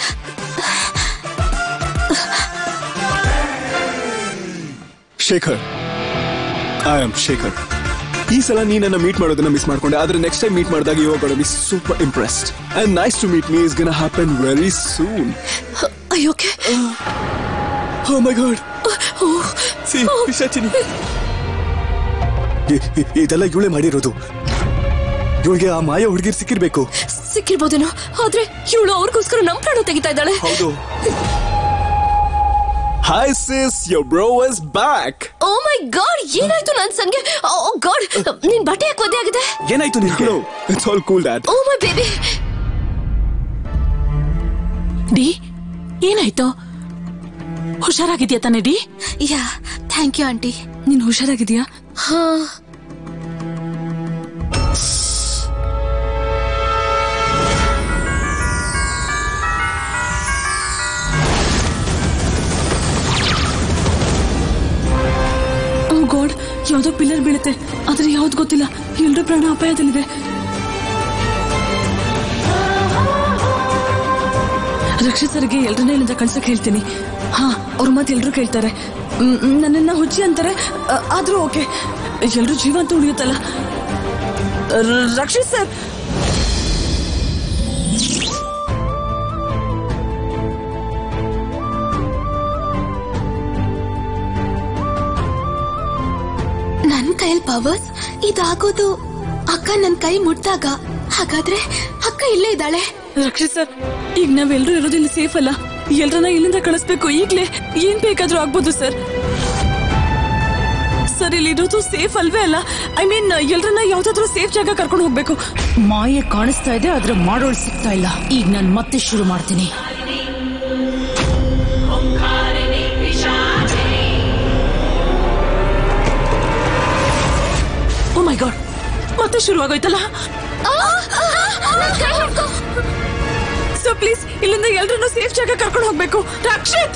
Shekhar, I am Shekhar. ಈ ಸಲ ನೀ ನನ್ನ ಮೀಟ್ ಮಾಡೋದನ್ನ ಮಿಸ್ ಮಾಡ್ಕೊಂಡೆ, ಆದ್ರೆ ನೆಕ್ಸ್ಟ್ ಟೈಮ್ ಮೀಟ್ ಮಾಡಿದಾಗ you are gonna be super impressed and nice to meet me is gonna happen very soon. Are you okay? Oh my god. See, ಪಿಶಾಚಿನಿ. ಇದೆಲ್ಲ ಇವಳೆ ಮಾಡಿರೋದು. ಇವಳಿಗೆ ಆ ಮಾಯ ಹುಡುಗಿರ್ ಸಿಕ್ಕಿರ್ಬೋದೇನೋ, ಆದ್ರೆ ಇವಳು ಅವ್ರಿಗೋಸ್ಕರ ನಮ್ ಪ್ರಾಣ ತೆಗಿತಾ ಇದ್ದಾಳೆ. ಹೌದು. Hi sis, your bro is back. Oh my god, ಏನಾಯ್ತು ನನ್ ಸಂಗೆ? Oh god, ನಿನ್ ಬಟ್ಟೆ ಯಾಕೆ ಒದ್ದೆ ಆಗಿದೆ? ಏನಾಯ್ತು ನಿನ್ಗೆ? It's all cool dad. Oh my baby. ಡಿ, ಏನಾಯ್ತು? ಹುಷಾರಾಗಿದ್ಯಾ ತಾನೆ ಡಿ? Yeah, thank you aunty. ನೀನ್ ಹುಷಾರಾಗಿದ್ಯಾ? ಹಾ. ಗಾಡ್, ಯಾವ್ದೋ ಪಿಲ್ಲರ್ ಬೀಳುತ್ತೆ, ಆದ್ರೆ ಯಾವ್ದು ಗೊತ್ತಿಲ್ಲ. ಎಲ್ರೂ ಪ್ರಾಣ ಅಪಾಯದಲ್ಲಿದೆ. ರಕ್ಷಿತ್ ಸರ್ಗೆ ಎಲ್ರನ್ನ ಇಲ್ಲಿಂದ ಕಳ್ಸಕ್ ಹೇಳ್ತೀನಿ. ಹಾ, ಅವ್ರ ಮಾತು ಎಲ್ರು ಕೇಳ್ತಾರೆ. ನನ್ನನ್ನ ಹುಚ್ಚಿ ಅಂತಾರೆ, ಆದ್ರೂ ಓಕೆ. ಎಲ್ರು ಜೀವ ಅಂತ ಉಳಿಯುತ್ತಲ್ಲ. ರಕ್ಷಿತ್ ಸರ್, ನನ್ ಕೈಯಲ್ಲಿ ಪವರ್ಸ್ ಇದಾಗೋದು ಅಕ್ಕ ನನ್ ಕೈ ಮುಟ್ದಾಗ. ಹಾಗಾದ್ರೆ ಅಕ್ಕ ಇಲ್ಲೇ ಇದ್ದಾಳೆ. ರಕ್ಷಿತ್ ಸರ್, ಈಗ ನಾವೆಲ್ಲರೂ ಇರೋದು ಇಲ್ಲಿ ಸೇಫ್ ಅಲ್ಲ. ಎಲ್ರನ್ನ ಇಲ್ಲಿಂದ ಕಳಿಸ್ಬೇಕು ಈಗ್ಲೇ. ಏನ್ ಬೇಕಾದ್ರೂ ಆಗ್ಬೋದು ಸರ್. ಸರ್, ಇಲ್ಲಿರೋದು ಸೇಫ್ ಅಲ್ವೇ ಅಲ್ಲ? ಐ ಮೀನ್, ಎಲ್ರನ್ನ ಯಾವ್ದಾದ್ರು ಸೇಫ್ ಜಾಗ ಕರ್ಕೊಂಡು ಹೋಗ್ಬೇಕು. ಮಾಯೆ ಕಾಣಿಸ್ತಾ ಇದೆ, ಆದ್ರೆ ಮಾಡೋಳು ಸಿಗ್ತಾ ಇಲ್ಲ. ಈಗ ನಾನು ಮತ್ತೆ ಶುರು ಮಾಡ್ತೀನಿ. ಓ ಮೈ ಗಾಡ್, ಮತ್ತೆ ಶುರು ಆಗೋಯ್ತಲ್ಲ. ಸೊ ಪ್ಲೀಸ್, ಇಲ್ಲಿಂದ ಎಲ್ರನ್ನೂ ಸೇಫ್ ಜಾಗ ಕರ್ಕೊಂಡು ಹೋಗ್ಬೇಕು. ರಕ್ಷಿತ್,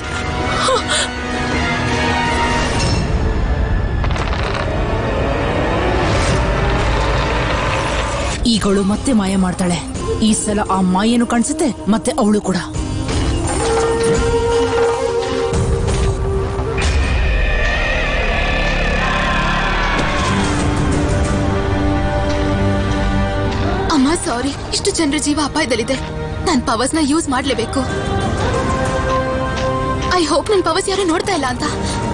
ಈಗಳು ಮತ್ತೆ ಮಾಯ ಮಾಡ್ತಾಳೆ. ಈ ಸಲ ಆ ಮಾಯೇನು ಕಾಣಿಸುತ್ತೆ, ಮತ್ತೆ ಅವಳು ಕೂಡ. ಅಮ್ಮ ಸಾರಿ, ಇಷ್ಟು ಜನರ ಜೀವ ಅಪಾಯದಲ್ಲಿದೆ. ನನ್ ಪವರ್ಸ್ ನ ಯೂಸ್ ಮಾಡ್ಲೇಬೇಕು. ಐ ಹೋಪ್ ನನ್ ಪವರ್ಸ್ ಯಾರು ನೋಡ್ತಾ ಇಲ್ಲ ಅಂತ.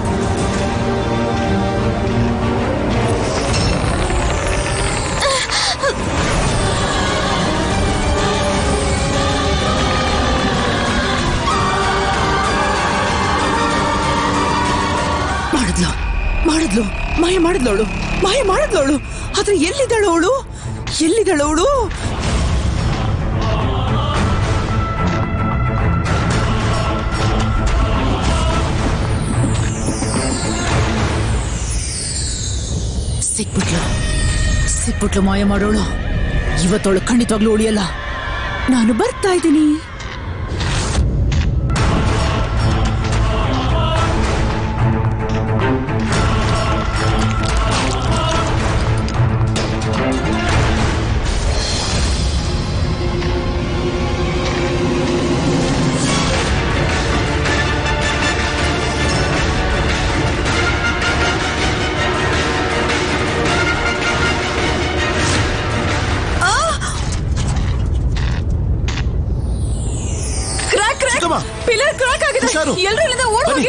ಮಾಡಿದ್ಲು ಮಾಯ ಮಾಡಿದ್ಲವಳು. ಮಾಯ ಮಾಡಿದ್ಲವಳು, ಆದ್ರೆ ಎಲ್ಲಿದ್ದಾಳು ಅವಳು? ಸಿಕ್ಬಿಟ್ಲು ಮಾಯ ಮಾಡೋಳು. ಇವತ್ತವಳು ಖಂಡಿತವಾಗ್ಲೂ ಉಳಿಯಲ್ಲ. ನಾನು ಬರ್ತಾ ಇದ್ದೀನಿ. ಪಿಲ್ಲರ್ ಕ್ರಾಕ್ ಆಗಿದೆ. ಎಲ್ಲರೂ ಇಲ್ಲಿಂದ ಓಡ್ ಹೋಗಿ.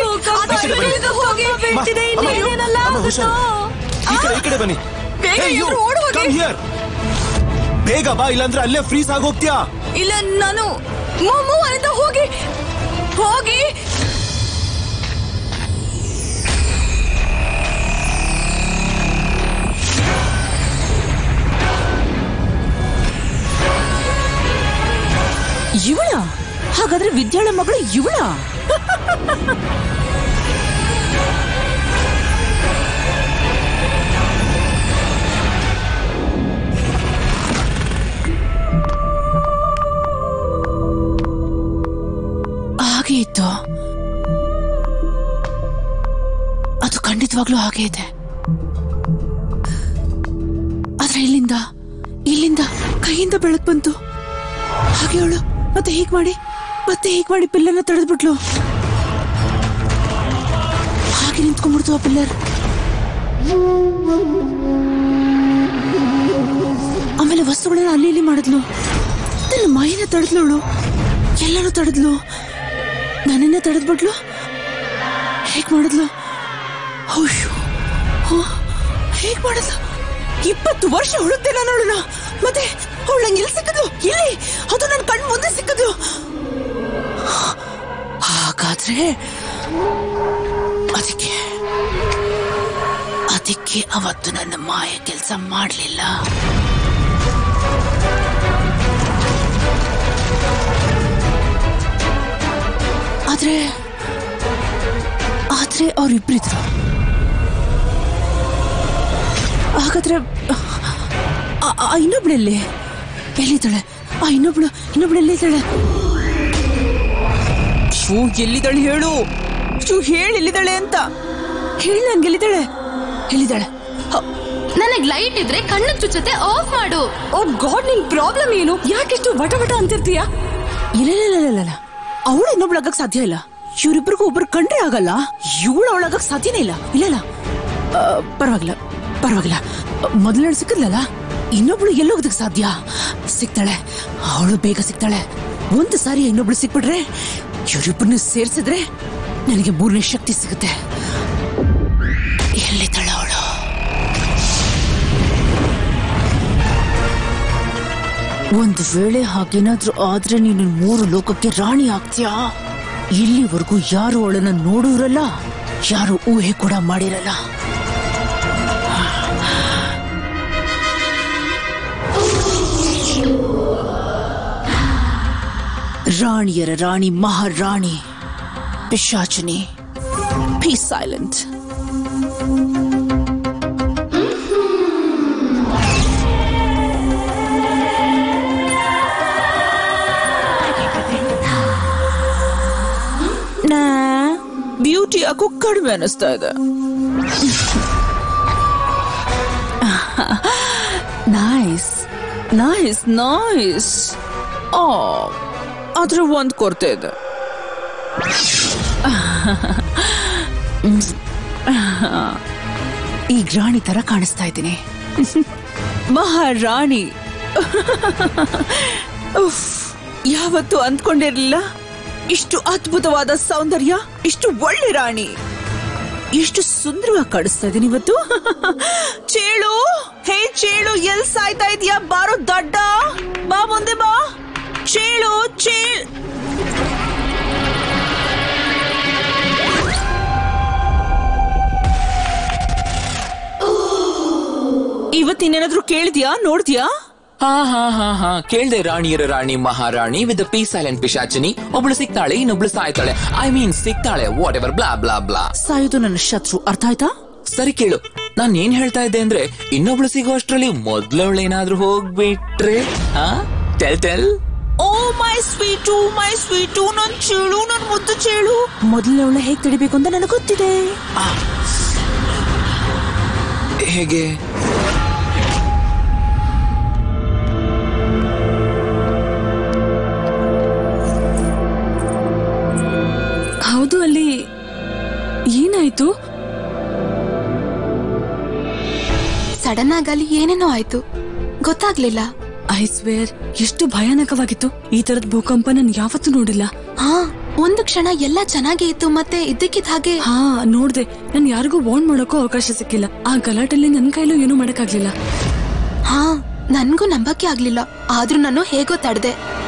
ಈ ಕಡೆ ಬನ್ನಿ. ಬೇಗ ಬಾ, ಇಲ್ಲಾಂದ್ರೆ ಅಲ್ಲೇ ಫ್ರೀಸ್ ಆಗಿ ಹೋಗ್ತೀಯಾ? ಇಲ್ಲ, ನಾನು ಅಲ್ಲಿಂದ ಹೋಗಿ ಇವಳ ಹಾಗೆ ಇತ್ತು. ಅದು ಖಂಡಿತವಾಗ್ಲೂ ಹಾಗೆ ಇದೆ. ಆದ್ರೆ ಇಲ್ಲಿಂದ ಕೈಯಿಂದ ಬೆಳಕ್ ಬಂತು. ಹಾಗೆ ಅವಳು ಮತ್ತೆ ಹೀಗ್ ಮಾಡಿ ಪಿಲ್ಲರ್ನ ತಡೆದ್ಬಿಟ್ಲು. ಹಾಗೆ ನಿಂತ್ಕೊಂಡ್ಬಿಡ್ತು ಆ ಪಿಲ್ಲರ್. ಆಮೇಲೆ ವಸ್ತುಗಳನ್ನ ಅಲ್ಲಿ ಇಲ್ಲಿ ಮಾಡಿದ್ಲು. ನನ್ನ ಮೈನ ತಡೆದ್ಲು ಅವಳು. ಎಲ್ಲರೂ ತಡೆದ್ಲು. ನನ್ನನ್ನ ತಡೆದ್ಬಿಟ್ಲು. ಹೇಗ್ ಮಾಡಿದ್ಲು? ಹೇಗ್ ಮಾಡಿದ್ಲು? 20 ವರ್ಷ ಹುಡುಕ್ತೆ ನಾನು ಅವಳನ್ನ. ಮತ್ತೆ ಅವಳು ನಂಗೆ ಇಲ್ಲಿ ಸಿಕ್ಕಿದ್ಲು. ಇಲ್ಲಿ ಅದು ನನ್ನ ಕಣ್ಣು ಮುಂದೆ ಸಿಕ್ಕಿದ್ಲು. ಹಾಗಾದ್ರೆ ಅದಕ್ಕೆ ಅವತ್ತು ನನ್ನ ಮಾಯ ಕೆಲಸ ಮಾಡಲಿಲ್ಲ. ಆದ್ರೆ ಅವರಿಬ್ರಿದ್ರು. ಹಾಗಾದ್ರೆ ಇನ್ನೊಬ್ಳೆಲ್ಲಿ ಎಲ್ಲಿದ್ದಾಳೆ? ಇನ್ನೊಬ್ಳು ಎಲ್ಲಿದ್ದಾಳೆ? ಎಲ್ಲಿದ್ದಾಳೆ ಹೇಳು. ಹೇಳಿ ಎಲ್ಲಿದ್ದಾಳೆ ಅಂತ ಹೇಳಿ. ನಂಗೆ ಎಲ್ಲಿದ್ದಾಳೆ? ನನಗ್ ಲೈಟ್ ಇದ್ರೆ ಕಣ್ಣು ಚುಚ್ಚುತ್ತೆ, ಆಫ್ ಮಾಡು. ಓ ಗಾಡ್, ನಿನ್ ಪ್ರಾಬ್ಲಮ್ ಏನು? ಯಾಕೆಷ್ಟು ವಟ ಅಂತಿರ್ತೀಯ? ಇಲ್ಲ ಅವಳು ಇನ್ನೊಬ್ಳಾಗಕ್ ಸಾಧ್ಯ ಇಲ್ಲ. ಇವರಿಬ್ಬರಿಗೂ ಒಬ್ರು ಕಂಡ್ರೆ ಆಗಲ್ಲ. ಇವಳು ಅವಳಾಗಕ್ ಸಾಧ್ಯನೇ ಇಲ್ಲ. ಇಲ್ಲ ಪರವಾಗಿಲ್ಲ. ಮೊದಲನೇ ಸಿಕ್ಕದ್ಲಲ್ಲ, ಇನ್ನೊಬ್ಳು ಎಲ್ಲೋಗದಕ್ ಸಾಧ್ಯ? ಸಿಗ್ತಾಳೆ. ಅವಳು ಬೇಗ ಸಿಗ್ತಾಳೆ. ಒಂದು ಸಾರಿ ಇನ್ನೊಬ್ಳು ಸಿಕ್ಬಿಟ್ರೆ, ಇವರಿಬ್ಬರನ್ನ ಸೇರ್ಸಿದ್ರೆ ನನಗೆ 3ನೇ ಶಕ್ತಿ ಸಿಗುತ್ತೆ. ಎಲ್ಲಿದ್ದಾಳೆ ಅವಳು? ಒಂದು ವೇಳೆ ಹಾಗೇನಾದ್ರೂ ಆದ್ರೆ ನೀನು 3 ಲೋಕಕ್ಕೆ ರಾಣಿ ಆಗ್ತೀಯಾ? ಇಲ್ಲಿವರೆಗೂ ಯಾರು ಅವಳನ್ನ ನೋಡೋರಲ್ಲ, ಯಾರು ಊಹೆ ಕೂಡ ಮಾಡಿರಲ್ಲ. ರಾಣಿಯರ ರಾಣಿ, ಮಹಾರಾಣಿ, ಪಿಶಾಚಿನಿ. Be silent. ಬ್ಯೂಟಿ ಯಾಕೋ ಕಡಿಮೆ ಅನಿಸ್ತಾ ಇದೆ. ನೈಸ್. ಆದ್ರೆ ಒಂದ್ ಕೊರತೆ ಇದೆ. ಈಗ ರಾಣಿ ತರ ಕಾಣಿಸ್ತಾ ಇದ್ದೀನಿ. ಮಹಾರಾಣಿ. ಯಾವತ್ತೂ ಅಂದ್ಕೊಂಡಿರ್ಲಿಲ್ಲ ಇಷ್ಟು ಅದ್ಭುತವಾದ ಸೌಂದರ್ಯ, ಇಷ್ಟು ಒಳ್ಳೆ ರಾಣಿ, ಎಷ್ಟು ಸುಂದರವಾಗಿ ಕಾಣಿಸ್ತಾ ಇದ್ದೀನಿ ಇವತ್ತು. ಚೇಳು, ಹೇ ಚೇಳು, ಎಲ್ ಸಾಯ್ತಾ ಇದೀಯಾ? ಬಾರೋ ದಡ್ಡ, ಬಾ ಮುಂದೆ ಬಾ. ಚೇಳು. ಇವತ್ತಿನೇನಾದ್ರೂ ಕೇಳಿದ್ಯಾ, ನೋಡ್ದ್ಯಾ? ಹಾ ಕೇಳ್ದೆ. ರಾಣಿಯರ ರಾಣಿ, ಮಹಾರಾಣಿ ವಿತ್ ಪಿ ಸೈಲೆಂಟ್ ಪಿಶಾಚಿನಿ. ಒಬ್ಳು ಸಿಗ್ತಾಳೆ, ಇನ್ನೊಬ್ಳು ಸಾಯ್ತಾಳೆ. ಸಿಗ್ತಾಳೆ, whatever, blah blah blah. ಸಾಯೋದು ನನ್ನ ಶತ್ರು, ಅರ್ಥ ಆಯ್ತಾ? ಸರಿ ಕೇಳು, ನಾನ್ ಏನ್ ಹೇಳ್ತಾ ಇದ್ದೆ ಅಂದ್ರೆ, ಇನ್ನೊಬ್ಳು ಸಿಗೋ ಅಷ್ಟ್ರಲ್ಲಿ ಮೊದ್ಲವಳೇನಾದ್ರೂ ಹೋಗ್ಬಿಟ್ರೆ? ಟೆಲ್. ಓ ಮೈ ಸ್ವೀಟು, ನನ್ ಚೇಳು, ನನ್ ಮುದ್ದು ಚೇಳು. ಮೊದಲವಳ ಹೇಗ್ ತಡಿಬೇಕು ಅಂತ ನನಗೆ ಗೊತ್ತಿದೆ. ಹೇಗೆ? ಹೌದು, ಅಲ್ಲಿ ಏನಾಯ್ತು? ಸಡನ್ ಆಗಿ ಅಲ್ಲಿ ಏನೇನೋ ಆಯ್ತು, ಗೊತ್ತಾಗ್ಲಿಲ್ಲ. ಐ ಸ್ವೇರ್, ಎಷ್ಟು ಭಯಾನಕವಾಗಿತ್ತು. ಈ ತರದ ಭೂಕಂಪ ನಾನು ಯಾವತ್ತೂ ನೋಡಿಲ್ಲ. ಒಂದು ಕ್ಷಣ ಎಲ್ಲ ಚೆನ್ನಾಗೇ ಇತ್ತು, ಮತ್ತೆ ಇದ್ದಕ್ಕಿದ್ದ ಹಾಗೆ. ನೋಡ್ದೆ, ನನ್ ಯಾರಿಗೂ ವಾರ್ನ್ ಮಾಡೋಕೋ ಅವಕಾಶ ಸಿಕ್ಕಿಲ್ಲ. ಆ ಗಲಾಟಲ್ಲಿ ನನ್ ಕೈಲೂ ಏನೂ ಮಾಡಕ್ಕಾಗ್ಲಿಲ್ಲ. ನನ್ಗೂ ನಂಬಕ್ಕೆ ಆಗ್ಲಿಲ್ಲ, ಆದ್ರೂ ನಾನು ಹೇಗೋ ತಡ್ದೆ.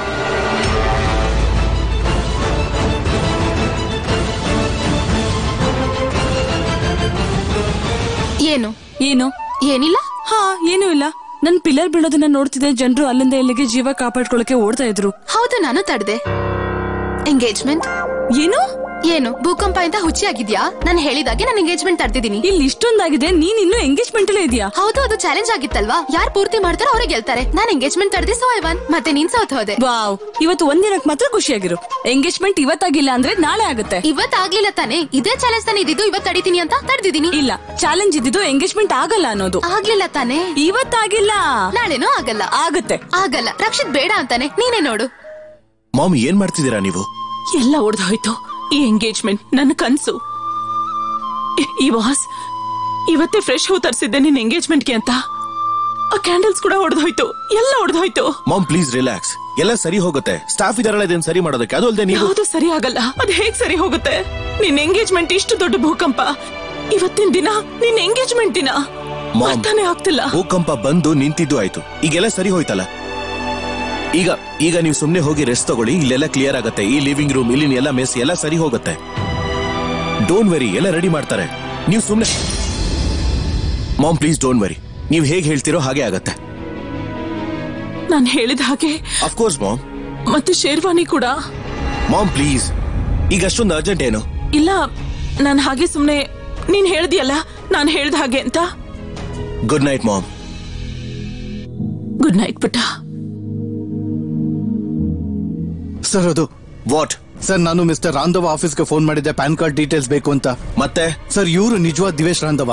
ಏನು ಏನಿಲ್ಲ. ಏನೂ ಇಲ್ಲ. ನನ್ ಪಿಲ್ಲರ್ ಬೀಳೋದನ್ನ ನೋಡ್ತಿದ್ದೆ. ಜನರು ಅಲ್ಲಿಂದ ಇಲ್ಲಿಗೆ ಜೀವ ಕಾಪಾಡ್ಕೊಳಕ್ಕೆ ಓಡ್ತಾ ಇದ್ರು. ಹೌದು, ನಾನು ತಡ್ದೆ. ಎಂಗೇಜ್ಮೆಂಟ್ ಏನು ಏನು ಭೂಕಂಪ ಅಂತ ಹುಚ್ಚಿ ಆಗಿದ್ಯಾ? ನಾನು ಹೇಳಿದಾಗೆ ನಾನು ಎಂಗೇಜ್ಮೆಂಟ್ ತರ್ತಿದ್ದೀನಿ. ಇಲ್ಲಿ ಇಷ್ಟೊಂದಾಗಿದೆ, ನೀನ್ ಇನ್ನು ಎಂಗೇಜ್ಮೆಂಟ್ ಅಲ್ಲೇ ಇದೆಯಾ? ಹೌದು, ಅದು ಚಾಲೆಂಜ್ ಆಗಿತ್ತಲ್ವಾ? ಯಾರು ಪೂರ್ತಿ ಮಾಡ್ತಾರೋ ಅವ್ರಿಗೆ ಗೆಲ್ತಾರೆ. ನಾನು ಎಂಗೇಜ್ಮೆಂಟ್ ತರ್ದೆ, ಸೊ ಐ ವನ್. ಮತ್ತೆ ನೀನ್ ಸೋತ್ ಹೋದೆ. ವಾವ್, ಇವತ್ತು ಒಂದಿನಕ್ಕೆ ಮಾತ್ರ ಖುಷಿಯಾಗಿರು. ಎಂಗೇಜ್ಮೆಂಟ್ ಇವತ್ತಾಗಿಲ್ಲ ಅಂದ್ರೆ ನಾಳೆ ಆಗುತ್ತೆ. ಇವತ್ತಾಗ್ಲಿಲ್ಲ ತಾನೆ? ಇದೇ ಚಾಲೆಂಜ್ ತಾನೆ ಇದ್ದಿದ್ದು. ಇವತ್ತು ತಡಿತೀನಿ ಅಂತ ತಡೆದಿದ್ದೀನಿ. ಇಲ್ಲ, ಚಾಲೆಂಜ್ ಇದ್ದಿದ್ದು ಎಂಗೇಜ್ಮೆಂಟ್ ಆಗಲ್ಲ ಅನ್ನೋದು. ಆಗ್ಲಿಲ್ಲ ತಾನೆ? ಇವತ್ತಾಗಿಲ್ಲ, ನಾಳೆನೂ ಆಗಲ್ಲ. ಆಗುತ್ತೆ. ಆಗಲ್ಲ. ರಕ್ಷಿತ್ ಬೇಡ ಅಂತಾನೆ. ನೀನೇ ನೋಡು. ಮಾಮ್, ಏನ್ ಮಾಡ್ತಿದ್ದೀರಾ ನೀವು? ಎಲ್ಲ ಒಡೆದೋಯ್ತು. ಈ ಎಂಗೇಜ್ಮೆಂಟ್ ನನ್ನ ಕನ್ಸು. ಈ ಬಾಸ್ ಇವತ್ತೇ ಫ್ರೆಶ್ ಹೂ ತರಿಸಿದ್ದೆ ನಿನ್ ಎಂಗೇಜ್ಮೆಂಟ್ಗೆ ಅಂತ. ಆ ಕ್ಯಾಂಡಲ್ಸ್ ಕೂಡ ಹೊಡೆದೋಯ್ತು. ಎಲ್ಲ ಹೊಡೆದೋಯ್ತು. ಮಾಮ್ ಪ್ಲೀಸ್ ರಿಲ್ಯಾಕ್ಸ್, ಎಲ್ಲ ಸರಿ ಹೋಗುತ್ತೆ. ಸ್ಟಾಫ್ ಇದಾರಲ್ಲ ಇದನ್ನ ಸರಿ ಮಾಡೋದಕ್ಕೆ. ಅದು ಅಲ್ಲದೆ ನೀವು. ಯಾವುದು ಸರಿ ಆಗಲ್ಲ. ಅದು ಹೇಗ್ ಸರಿ ಹೋಗುತ್ತೆ? ನಿನ್ ಎಂಗೇಜ್ಮೆಂಟ್ ಇಷ್ಟು ದೊಡ್ಡ ಭೂಕಂಪ. ಇವತ್ತಿನ ದಿನ ನಿನ್ ಎಂಗೇಜ್ಮೆಂಟ್ ದಿನ. ಅರ್ಥನೇ ಆಗ್ತಿಲ್ಲ. ಭೂಕಂಪ ಬಂದು ನಿಂತಿದ್ದು ಆಯ್ತು, ಈಗೆಲ್ಲ ಸರಿ ಹೋಯ್ತಲ್ಲ. ಈಗ ನೀವು ಸುಮ್ನೆ ಹೋಗಿ ರೆಸ್ಟ್ ತಗೊಳ್ಳಿ. ಇಲ್ಲೆಲ್ಲ ಕ್ಲಿಯರ್ ಆಗುತ್ತೆ. ಈ ಲಿವಿಂಗ್ ರೂಮ್, ಇಲ್ಲಿನ ಎಲ್ಲ ಮೆಸ್ ಎಲ್ಲ ಸರಿ ಹೋಗುತ್ತೆ. ಡೋಂಟ್ ವೆರಿ, ಎಲ್ಲ ರೆಡಿ ಮಾಡ್ತಾರೆ. ನೀವು ಸುಮ್ನೆ. ಮಾಮ್ ಪ್ಲೀಸ್ ಡೋಂಟ್ ವೆರಿ, ನೀವು ಹೇಗೆ ಹೇಳ್ತಿರೋ ಹಾಗೆ ಆಗತ್ತೆ. ನಾನು ಹೇಳಿದ ಹಾಗೆ. Of course mom. ಮತ್ತೆ ಶೇರ್ವಾನಿ ಕೂಡ. ಮಾಮ್ ಪ್ಲೀಸ್, ಈಗ ಅಷ್ಟೊಂದು ಅರ್ಜೆಂಟ್ ಏನು? ಇಲ್ಲ, ನಾನು ಹಾಗೆ ಸುಮ್ನೆ ನೀನ್ ಹೇಳ್ದಿಯಲ್ಲ ನಾನು ಹೇಳ್ದ ಹಾಗೆ ಅಂತ. Good night mom. Good night ಪುಟ್ಟ. ಸರ್ ಅದು ವಾಟ್? ಸರ್, ನಾನು ಮಿಸ್ಟರ್ ರಾಂಧವ ಆಫೀಸ್ಗೆ ಫೋನ್ ಮಾಡಿದ್ದೆ, ಪ್ಯಾನ್ ಕಾರ್ಡ್ ಡೀಟೇಲ್ಸ್ ಬೇಕು ಅಂತ. ಮತ್ತೆ ಸರ್, ಇವರು ನಿಜವಾದ ದಿವೇಶ್ ರಾಂಧವ.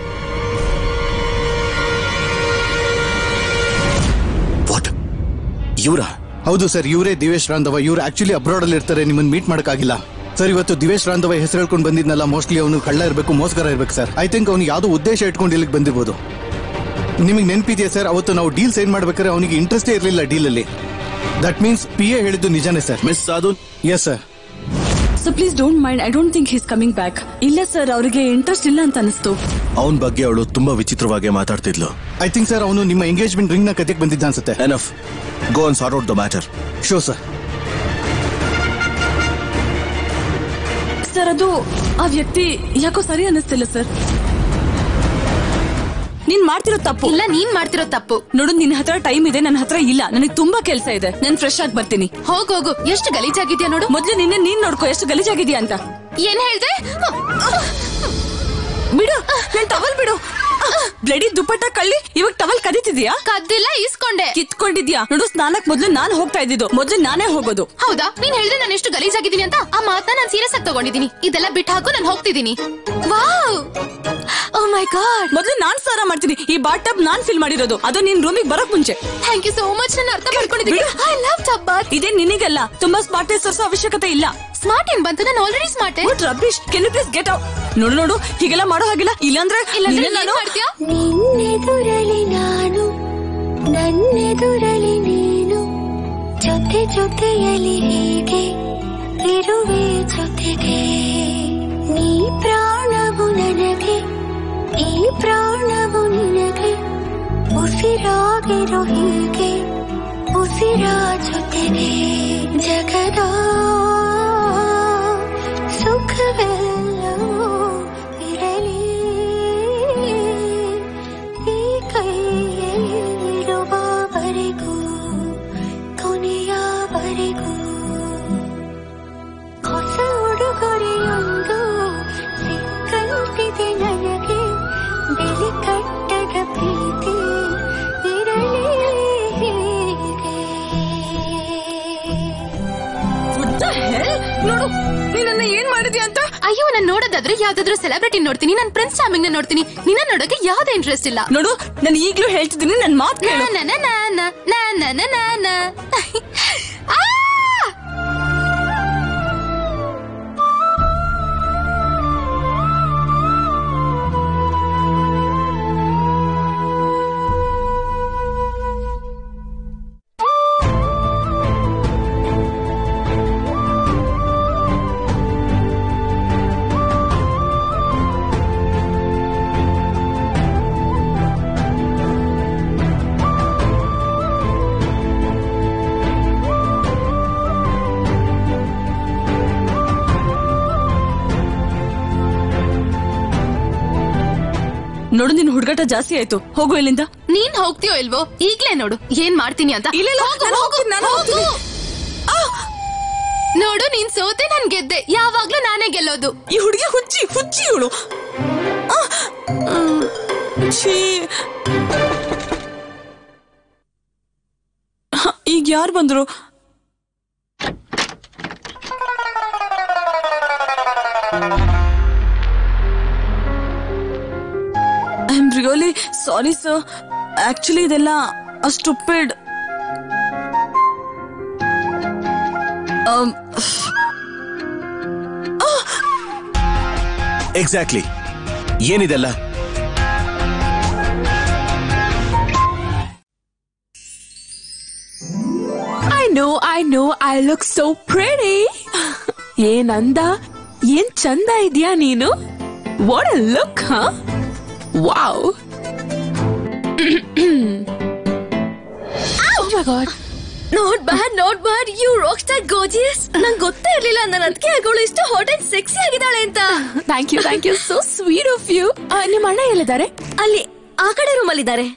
ವಾಟ್? ಇವರ? ಹೌದು ಸರ್, ಇವರೇ ದಿವೇಶ್ ರಾಂಧವ. ಇವ್ರು ಆಕ್ಚುಲಿ ಅಬ್ರಾಡ್ ಅಲ್ಲಿ ಇರ್ತಾರೆ. ನಿಮ್ಮನ್ನ ಮೀಟ್ ಮಾಡಕ್ಕಾಗಿಲ್ಲ. ಸರ್, ಇವತ್ತು ದಿವೇಶ್ ರಾಂಧವ ಹೆಸರು ಹೇಳ್ಕೊಂಡು ಬಂದಿದ್ನಲ್ಲ, ಮೋಸ್ಟ್ಲಿ ಅವನು ಕಳ್ಳ ಇರಬೇಕು, ಮೋಸ್ಕರ ಇರ್ಬೇಕು ಸರ್. ಐ ಥಿಂಕ್ ಅವ್ನಿಗೆ ಯಾವುದೋ ಉದ್ದೇಶ ಇಟ್ಕೊಂಡು ಇಲ್ಲಿಗೆ ಬಂದಿರ್ಬೋದು. ನಿಮಗೆ ನೆನಪಿದೆಯಾ ಸರ್, ಅವತ್ತು ನಾವು ಡೀಲ್ ಸೈನ್ ಮಾಡ್ಬೇಕಾದ್ರೆ ಅವನಿಗೆ ಇಂಟ್ರೆಸ್ಟೇ ಇರಲಿಲ್ಲ ಡೀಲ್ ಅಲ್ಲಿ. ದಟ್ ಮೀನ್ಸ್ PA ಹೇಳಿದ್ದು ನಿಜಾನೇ ಸರ್. Miss Sadhu? Yes sir. So please don't mind, I don't think he's coming back. ಇಲ್ಲ ಸರ್, ಅವರಿಗೆ ಇಂಟ್ರೆಸ್ಟ್ ಇಲ್ಲ ಅಂತ ಅನಿಸ್ತು. ಅವನ ಬಗ್ಗೆ ಅವಳು ತುಂಬಾ ವಿಚಿತ್ರವಾಗಿ ಮಾತಾಡ್ತಿದ್ಲು. ಐ ಥಿಂಕ್ ಸರ್ ಅವನು ನಿಮ್ಮ ಎಂಗೇಜ್ಮೆಂಟ್ ರಿಂಗ್ ನ ಕತೆಗೆ ಬಂದಿದ್ದ ಅನ್ಸುತ್ತೆ. Enough, go and sort out the matter. Show sir. Sir, ಅದು ಆ ವ್ಯಕ್ತಿ ಯಾಕೋ ಸರಿ ಅನ್ನಿಸ್ತಿಲ್ಲ ಸರ್. ನೀನ್ ಮಾಡ್ತಿರೋ ತಪ್ಪು. ಇಲ್ಲ, ನೀನ್ ಮಾಡ್ತಿರೋ ತಪ್ಪು. ನೋಡು, ನಿನ್ನ ಹತ್ರ ಟೈಮ್ ಇದೆ, ನನ್ನ ಹತ್ರ ಇಲ್ಲ. ನನಗೆ ತುಂಬಾ ಕೆಲಸ ಇದೆ. ನಾನು ಫ್ರೆಶ್ ಆಗಿ ಬರ್ತೀನಿ. ಹೋಗು. ಎಷ್ಟು ಗಲೀಜಾಗಿದ್ಯಾ ನೋಡು. ಮೊದ್ಲು ನೀನ್ ನೋಡ್ಕೋ ಎಷ್ಟು ಗಲೀಜಾಗಿದ್ಯಾ ಅಂತ. ಏನ್ ಹೇಳ್ದೆ? ಬಿಡು, ನನ್ ಟವಲ್ ಬಿಡು. ಬ್ಲಡಿ ದುಪ್ಪಟ್ಟ ಕಳ್ಳಿ ಇವಾಗ ಟವಲ್ ಕದೀತಿದ್ಯಾ? ಕದ್ದಿಲ್ಲ, ಇಸ್ಕೊಂಡೆ. ಕಿತ್ಕೊಂಡಿದ್ಯಾ? ನೋಡು, ಸ್ನಾನಕ್ ಮೊದ್ಲು ನಾನು ಹೋಗ್ತಾ ಇದ್ದಿದ್ದು. ಮೊದ್ಲು ನಾನೇ ಹೋಗೋದು. ಹೌದಾ? ನೀನ್ ಹೇಳಿದ್ರೆ ನಾನು ಎಷ್ಟು ಗಲೀಜಾಗಿದ್ದೀನಿ ಅಂತ. ಆ ಮಾತನ್ನ ನಾನು ಸೀರಿಯಸ್ ಆಗಿ ತಗೊಂಡಿದ್ದೀನಿ. ಇದೆಲ್ಲ ಬಿಟ್ಟು ಹಾಕು, ನಾನು ಹೋಗ್ತಿದ್ದೀನಿ. Wow, oh my god. ಮೊದ್ಲು ನಾನ್ ಸ್ನಾನ ಮಾಡ್ತೀನಿ. ಈ ಬಾತ್ ಟಬ್ ನಾನ್ ಫಿಲ್ ಮಾಡಿರೋದು. ಅದು ನಿನ್ ರೂಮಿಗೆ ಬರೋಕ್ ಮುಂಚೆ. Thank you so much. ನಾನು ಅರ್ಥ ಮಾಡ್ಕೊಂಡಿದ್ದೀನಿ. I love tub bath. ಇದೇ ನಿನಗೆಲ್ಲ. ತುಂಬಾ ಸ್ಮಾರ್ಟ್ನೆಸ್ ತೋರಿಸೋ ಅವಶ್ಯಕತೆ ಇಲ್ಲ. ಸ್ಮಾರ್ಟ್ ಏನ್ ಬಂತು? ನಾನು already smart. What rubbish. Can you please get out? ನೋಡು, ಹೀಗೆಲ್ಲ ಮಾಡೋ ಹಾಗಿಲ್ಲ. ಇಲ್ಲಾಂದ್ರೆ ನಾನು ಮಾಡ್ತೀಯಾ? ನಿನ್ನೆದುರಲಿ ನಾನು, ನನ್ನೆದುರಲಿ ನೀನು, ಜೊತೆಯಲ್ಲಿ ಹೀಗೆ ಇರುವೆ ಜೊತೆಗೆ. ನೀ ಪ್ರಾಣವು ನನಗೆ, ಈ ಪ್ರಾಣವು ನಿನಗೆ. ಉಸಿರಾಗಿರೋ ಹೀಗೆ, ಉಸಿರ ಜೊತೆಗೆ. ಜಗದ ಸುಖವೆಲ್ಲವೂ ಇರಲಿ ಈ ಕೈಯಲ್ಲಿರುವವರೆಗೂ, ಕೊನೆಯವರೆಗೂ. ಹೊಸ ಉಡುಗೊರೆಯೊಂದು ಸಿಕ್ಕಂತಿದೆ ನನಗೆ, ಬೆಲೆ ಕಟ್ಟದ ಪ್ರೀತಿ ಇರಲಿ ಹೀಗೆ. ನೋಡು, ನೀನನ್ನ ಏನ್ ಮಾಡಿದ್ಯಾ ಅಂತ. ಅಯ್ಯೋ, ನಾನು ನೋಡೋದಾದ್ರೆ ಯಾವ್ದಾದ್ರು ಸೆಲೆಬ್ರಿಟಿ ನೋಡ್ತೀನಿ. ನಾನು ಪ್ರಿನ್ಸ್ ಚಾರ್ಮಿಂಗ್ ನ ನೋಡ್ತೀನಿ. ನಿನ್ನ ನೋಡೋಕೆ ಯಾವ್ದೇ ಇಂಟ್ರೆಸ್ಟ್ ಇಲ್ಲ. ನೋಡು, ನಾನು ಈಗ್ಲೂ ಹೇಳ್ತಿದ್ದೀನಿ, ನನ್ ಮಾತು ಕೇಳು. ನೋಡು, ನಿನ್ ಹುಡುಗಾಟ ಜಾಸ್ತಿ ಆಯ್ತು. ಹೋಗು ಇಲ್ಲಿಂದ. ನೀನ್ ಹೋಗ್ತೀಯೋ ಇಲ್ವೋ ಈಗ್ಲೇ ನೋಡು ಏನ್ ಮಾಡ್ತೀನಿ ಅಂತ. ಇಲ್ಲ, ನಾನು ಹೋಗ್ತೀನಿ. ನೋಡು ನೀನ್ ಸೋತೆ ನಾನ್ ಗೆದ್ದೆ. ಯಾವಾಗ್ಲೂ ನಾನೇ ಗೆಲ್ಲೋದು. ಈ ಹುಡುಗಿ ಹುಚ್ಚಿ ಇವಳು. ಈಗ ಯಾರು ಬಂದ್ರು? I am really sorry sir. Actually ಇದೆಲ್ಲ ಸ್ಟುಪಿಡ್. ಎಕ್ಸಾಕ್ಟ್ಲಿ. ಏನಿದೆಲ್ಲ? I know, I look so pretty. ಏನಂದ, ಏನ್ ಚಂದ ಇದೆಯಾ ನೀನು. What a look, huh? Wow. Oh my god. Not bad. You rockstar gorgeous. ನಂಗೆ ಗೊತ್ತೇ ಇರ್ಲಿಲ್ಲ, ನಾನು ಅದಕ್ಕೆ ಅವಳು ಇಷ್ಟು ಹಾಟ್ ಅಂಡ್ ಸೆಕ್ಸಿ ಆಗಿದ್ದಾಳೆ ಅಂತ. Thank you. So sweet of you. ನಿಮ್ಮ ಅಣ್ಣ ಎಲ್ಲಿದ್ದಾರೆ? ಅಲ್ಲಿ ಆ ಕಡೆ ರೂಮ್ ಅಲ್ಲಿ ಇದ್ದಾರೆ.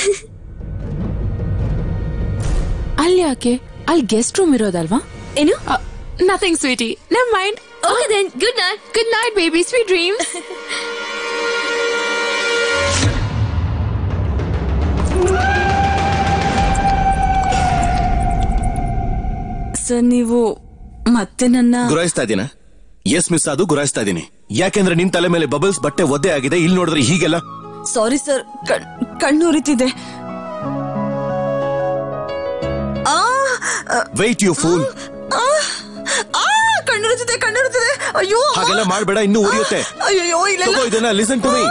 ಅಲ್ಲಿ ಯಾಕೆ? ಅಲ್ಲಿ ಗೆಸ್ಟ್ ರೂಮ್ ಇರೋದಲ್ವಾ? ಏನು? Nothing, sweetie. Never mind. Okay then. Good night, baby. Sweet dreams. Sir, ನೀವು ಮತ್ತೆ ನನ್ನ ಗುರಾಯಿಸ್ತಾ ಇದೀನ? ಎಸ್ ಮಿಸ್, ಅದು ಗುರಾಯಿಸ್ತಾ ಇದೀನಿ. ಯಾಕೆಂದ್ರೆ ನಿನ್ ತಲೆ ಮೇಲೆ ಬಬಲ್ಸ್, ಬಟ್ಟೆ ಒದ್ದೆ ಆಗಿದೆ. ಇಲ್ಲಿ ನೋಡಿದ್ರೆ ಹೀಗೆಲ್ಲ. ಸಾರಿ ಸರ್, ಕಣ್ಣು ಉರಿತಿದೆ. Wait you fool. ಕಣ್ಣುರುತ್ತಿದೆ. ಅಯ್ಯೋ, ಹಾಗೆಲ್ಲ ಮಾಡ್ಬೇಡ, ಇನ್ನೂ ಉರಿಯುತ್ತೆ. ಅಯ್ಯೋ, ತಗೋ ಇದನ್ನ, ಲಿಸನ್ ಟು ಮೀ.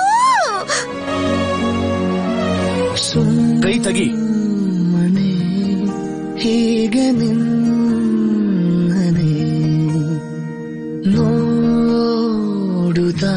ಕೈ ತಗಿ. ಹೀಗೆ ನಿನ್ನನೆ ನೋಡುತ್ತಾ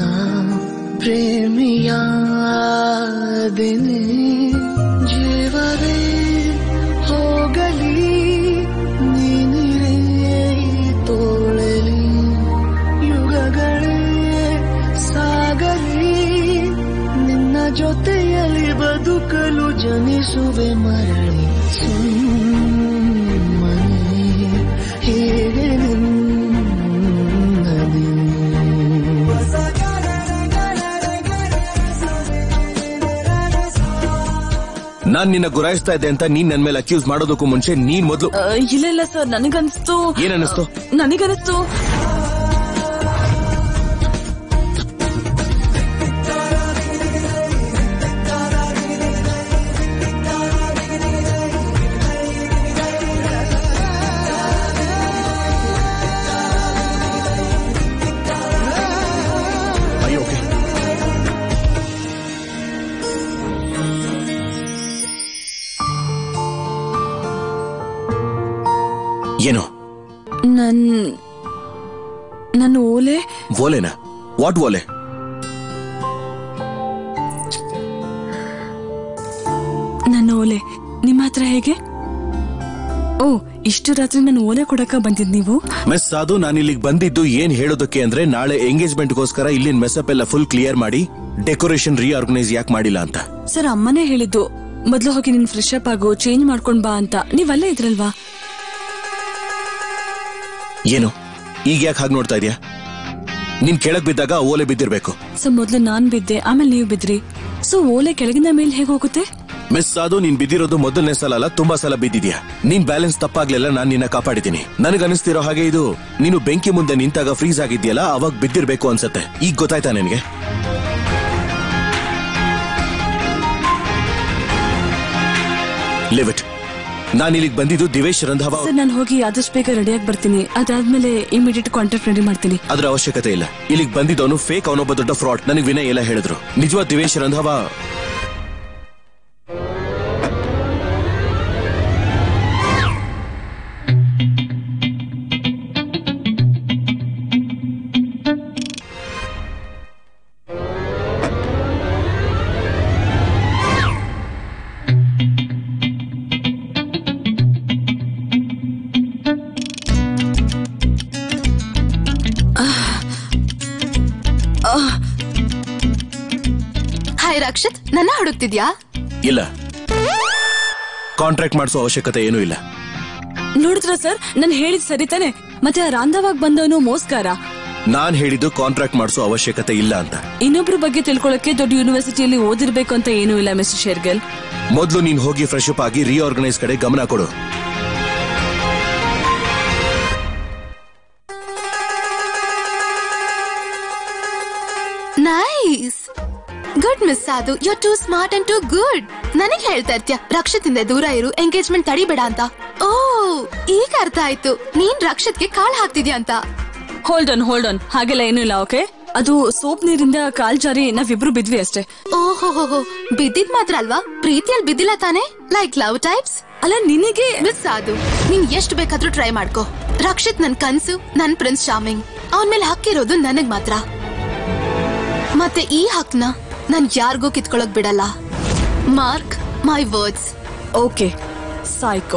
ಪ್ರೇಮಿಯಾದೆನೆ. ಜೀವವೇ ಹೋಗಲಿ, ನೀನಿರೇ ತೋಳಲಿ, ಯುಗಗಳೇ ಸಾಗಲಿ, ನಿನ್ನ ಜೊತೆಯಲ್ಲಿ ಬದುಕಲು ಜನಿಸುವೆ ಮರಳಿ. ಹೇಗೆ ನಾನ್ ನಿನ್ನ ಗುರಾಯಿಸ್ತಾ ಇದ್ದೆ ಅಂತ ನೀನ್ ನನ್ ಮೇಲೆ ಅಕ್ಯೂಸ್ ಮಾಡೋದಕ್ಕೂ ಮುಂಚೆ ನೀನ್ ಮೊದಲು. ಇಲ್ಲ ಸರ್, ನನಗನ್ಸ್ತು. ಏನನ್ನಿಸ್ತು? ನನಗನ್ನಿಸ್ತು ಏನು? ನನ್ನ ಓಲೆ. ಓಲೆನಾ? ವಾಟ್ ಓಲೆ? ನನ್ನ ಓಲೆ ನಿಮ್ಮ ಹತ್ರ ಹೇಗೆ? ಓ, ಇಷ್ಟು ರಾತ್ರಿ ನನ್ನ ಓಲೆ ಕೊಡಕ ಬಂದಿದ್ ನೀವು? ಮಿಸ್ ಸಾಧು, ನಾನು ಇಲ್ಲಿಗೆ ಬಂದಿದ್ದು ಏನ್ ಹೇಳೋದಕ್ಕೆ ಅಂದ್ರೆ, ನಾಳೆ ಎಂಗೇಜ್ಮೆಂಟ್ಗೋಸ್ಕರ ಇಲ್ಲಿನ ಮೆಸಪ್ ಎಲ್ಲ ಫುಲ್ ಕ್ಲಿಯರ್ ಮಾಡಿ ಡೆಕೋರೇಷನ್ ರೀಆರ್ಗನೈಸ್ ಯಾಕೆ ಮಾಡಿಲ್ಲ ಅಂತ. ಸರ್, ಅಮ್ಮನೇ ಹೇಳಿದ್ದು ಮೊದ್ಲು ಹೋಗಿ ನೀನ್ ಫ್ರೆಶ್ ಅಪ್ ಆಗು, ಚೇಂಜ್ ಮಾಡ್ಕೊಂಡ್ ಬಾ ಅಂತ. ನೀವಲ್ಲೇ ಇದ್ರಲ್ವಾ? ಏನು ಈಗ ಯಾಕೆ ಹಾಗೆ ನೋಡ್ತಾ ಇದೀಯಾ? ನೀನ್ ಕೆಳಗ್ ಬಿದ್ದಾಗ ಓಲೆ ಬಿದ್ದಿರ್ಬೇಕು. ಸೊ ಮೊದ್ಲು ನಾನ್ ಬಿದ್ದೆ, ಆಮೇಲೆ ನೀವು ಬಿದ್ರಿ. ಸೊ ಓಲೆ ಕೆಳಗಿನ ಮೇಲೆ ಹೇಗೆ ಹೋಗುತ್ತೆ? ಮಿಸ್ ಸಾಧು, ನೀನ್ ಬಿದ್ದಿರೋದು ಮೊದಲನೇ ಸಲ ಅಲ್ಲ, ತುಂಬಾ ಸಲ ಬಿದ್ದಿದ್ಯಾ. ನೀನ್ ಬ್ಯಾಲೆನ್ಸ್ ತಪ್ಪಾಗ್ಲಿಲ್ಲ, ನಾನ್ ನಿನ್ನ ಕಾಪಾಡಿದ್ದೀನಿ. ನನಗನ್ನಿಸ್ತಿರೋ ಹಾಗೆ ಇದು ನೀನು ಬೆಂಕಿ ಮುಂದೆ ನಿಂತಾಗ ಫ್ರೀಸ್ ಆಗಿದ್ಯಲ್ಲ, ಅವಾಗ ಬಿದ್ದಿರ್ಬೇಕು ಅನ್ಸತ್ತೆ. ಈಗ ಗೊತ್ತಾಯ್ತಾ ನಿನ್ಗೆ? Leave it. ನಾನು ಇಲ್ಲಿಗೆ ಬಂದಿದ್ದು ದಿವೇಶ್ ರಂಧಾವಾ. ಸರ್, ನಾನು ಹೋಗಿ ಆದಷ್ಟು ಬೇಗ ರೆಡಿಯಾಗಿ ಬರ್ತೀನಿ. ಅದಾದ್ಮೇಲೆ ಇಮಿಡಿಯೇಟ್ ಕಾಂಟ್ಯಾಕ್ಟ್ ರೆಡಿ ಮಾಡ್ತೀನಿ. ಅದ್ರ ಅವಶ್ಯಕತೆ ಇಲ್ಲ. ಇಲ್ಲಿಗೆ ಬಂದಿದ್ದವನು ಫೇಕ್, ಅವನೊಬ್ಬ ದೊಡ್ಡ ಫ್ರಾಡ್. ನನಗೆ ವಿನಯ್ ಎಲ್ಲ ಹೇಳಿದ್ರು. ನಿಜವಾದ ದಿವೇಶ್ ರಂಧಾವಾ ಹಾಯ್ ರಕ್ಷಿತ್, ನನ್ನ ಹುಡುಕ್ತಿದ್ಯಾ? ಇಲ್ಲ, ಕಾಂಟ್ರಾಕ್ಟ್ ಮಾಡಿಸೋ ಅವಶ್ಯಕತೆ ಏನೂ ಇಲ್ಲ. ನೋಡಿದ್ರ ಸರ್, ನಾನು ಹೇಳಿದ್ ಸರಿ ತಾನೆ? ಮತ್ತೆ ಆ ರಾಂಧವಾಗ ಬಂದವನು ಮೋಸ್ಕಾರ. ನಾನ್ ಹೇಳಿದ್ದು ಕಾಂಟ್ರಾಕ್ಟ್ ಮಾಡಿಸೋ ಅವಶ್ಯಕತೆ ಇಲ್ಲ ಅಂತ. ಇನ್ನೊಬ್ರ ಬಗ್ಗೆ ತಿಳ್ಕೊಳಕ್ಕೆ ದೊಡ್ಡ ಯೂನಿವರ್ಸಿಟಿಯಲ್ಲಿ ಓದಿರ್ಬೇಕು ಅಂತ ಏನೂ ಇಲ್ಲ ಮಿಸ್ಟರ್ ಶೇರ್ಗಲ್. ಮೊದಲು ನೀನ್ ಹೋಗಿ ಫ್ರೆಶ್ ಅಪ್ ಆಗಿ ರೀಆರ್ಗನೈಸ್ ಕಡೆ ಗಮನ ಕೊಡು. Nice, good miss Sadhu, you too smart and too good. ನನಗೆ ಹೇಳ್ತಾ ಇರ್ತೀಯ ರಕ್ಷಿತಿಂದ ದೂರ ಇರು, ಎಂಗೇಜ್ಮೆಂಟ್ ತಡಿಬೇಡ ಅಂತ. ಓ, ಈಗ ಅರ್ಥ ಆಯ್ತು, ನೀನ್ ರಕ್ಷಿತ್ಗೆ ಕಾಲ್ ಹಾಕ್ತಿದ್ಯಾ ಅಂತ. ಹೋಲ್ಡ್ ಆನ್, ಹಾಗೆಲ್ಲ ಏನೂ ಇಲ್ಲ. ಓಕೆ, ಅದು ಸೋಪ್ ನೀರಿಂದ ಕಾಲ್ ಜಾರಿ ನಾವಿಬ್ರು ಬಿದ್ವಿ ಅಷ್ಟೇ. ಓಹೋ, ಬಿದ್ದಿದ್ ಮಾತ್ರ ಅಲ್ವಾ, ಪ್ರೀತಿಯಲ್ಲಿ ಬಿದ್ದಿಲ್ಲ ತಾನೆ? ಲೈಕ್ ಲವ್ ಟೈಪ್ಸ್ ಅಲ್ಲ. ನಿನಗೆ ಮಿಸ್ ಸಾಧು, ನೀನ್ ಎಷ್ಟು ಬೇಕಾದ್ರೂ ಟ್ರೈ ಮಾಡ್ಕೋ. ರಕ್ಷಿತ್ ನನ್ ಕನ್ಸು, ನನ್ ಪ್ರಿನ್ಸ್ ಚಾರ್ಮಿಂಗ್. ಅವನ್ ಮೇಲೆ ಹಕ್ಕಿರೋದು ನನಗ್ ಮಾತ್ರ. ಮತ್ತೆ ಈ ಹಕ್ನ ನಾನ್ ಯಾರಿಗೂ ಕಿತ್ಕೊಳಕ್ ಬಿಡಲ್ಲ. Mark my words. Okay, psycho.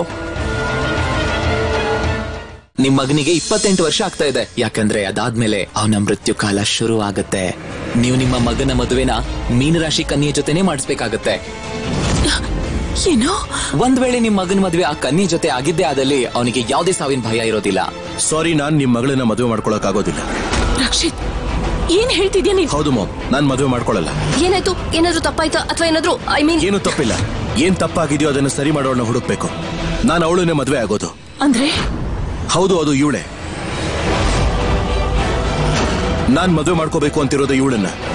ನಿಮ್ ಮಗನಿಗೆ 28 ವರ್ಷ ಆಗ್ತಾ ಇದೆ. ಯಾಕಂದ್ರೆ ಅದಾದ್ಮೇಲೆ ಅವನ ಮೃತ್ಯು ಕಾಲ ಶುರು ಆಗತ್ತೆ. ನೀವು ನಿಮ್ಮ ಮಗನ ಮದುವೆನ ಮೀನರಾಶಿ ಕನ್ಯೆ ಜೊತೆನೆ ಮಾಡಿಸ್ಬೇಕಾಗತ್ತೆ. ಏನೋ ಒಂದ್ ವೇಳೆ ನಿಮ್ ಮಗನ ಮದುವೆ ಆ ಕನ್ಯೆ ಜೊತೆ ಆಗಿದ್ದೇ ಆದಲ್ಲಿ ಅವನಿಗೆ ಯಾವುದೇ ಸಾವಿನ ಭಯ ಇರೋದಿಲ್ಲ. ಸಾರಿ, ನಾನ್ ನಿಮ್ ಮಗಳನ್ನ ಮದುವೆ ಮಾಡ್ಕೊಳಕ್ ಆಗೋದಿಲ್ಲ. ರಕ್ಷಿತ್, ಏನ್ ಹೇಳ್ತಿದ್ಯಾ ನೀನ್? ಹೌದು ಮಾಮ್, ನಾನ್ ಮದುವೆ ಮಾಡ್ಕೊಳಲ್ಲ. ಏನಾಯ್ತು? ಏನಾದ್ರು ತಪ್ಪಾಯ್ತಾ ಅಥವಾ ಏನಾದ್ರು? ಐ ಮೀನ್ ಏನು ತಪ್ಪಿಲ್ಲ. ಏನ್ ತಪ್ಪಾಗಿದೆಯೋ ಅದನ್ನ ಸರಿ ಮಾಡೋಣ ಹುಡುಕ್ಬೇಕು. ನಾನು ಅವಳನ್ನೇ ಮದುವೆ ಆಗೋದು. ಅಂದ್ರೆ? ಹೌದು, ಅದು ಇವಳೆ. ನಾನ್ ಮದುವೆ ಮಾಡ್ಕೋಬೇಕು ಅಂತಿರೋದು ಇವಳನ್ನ.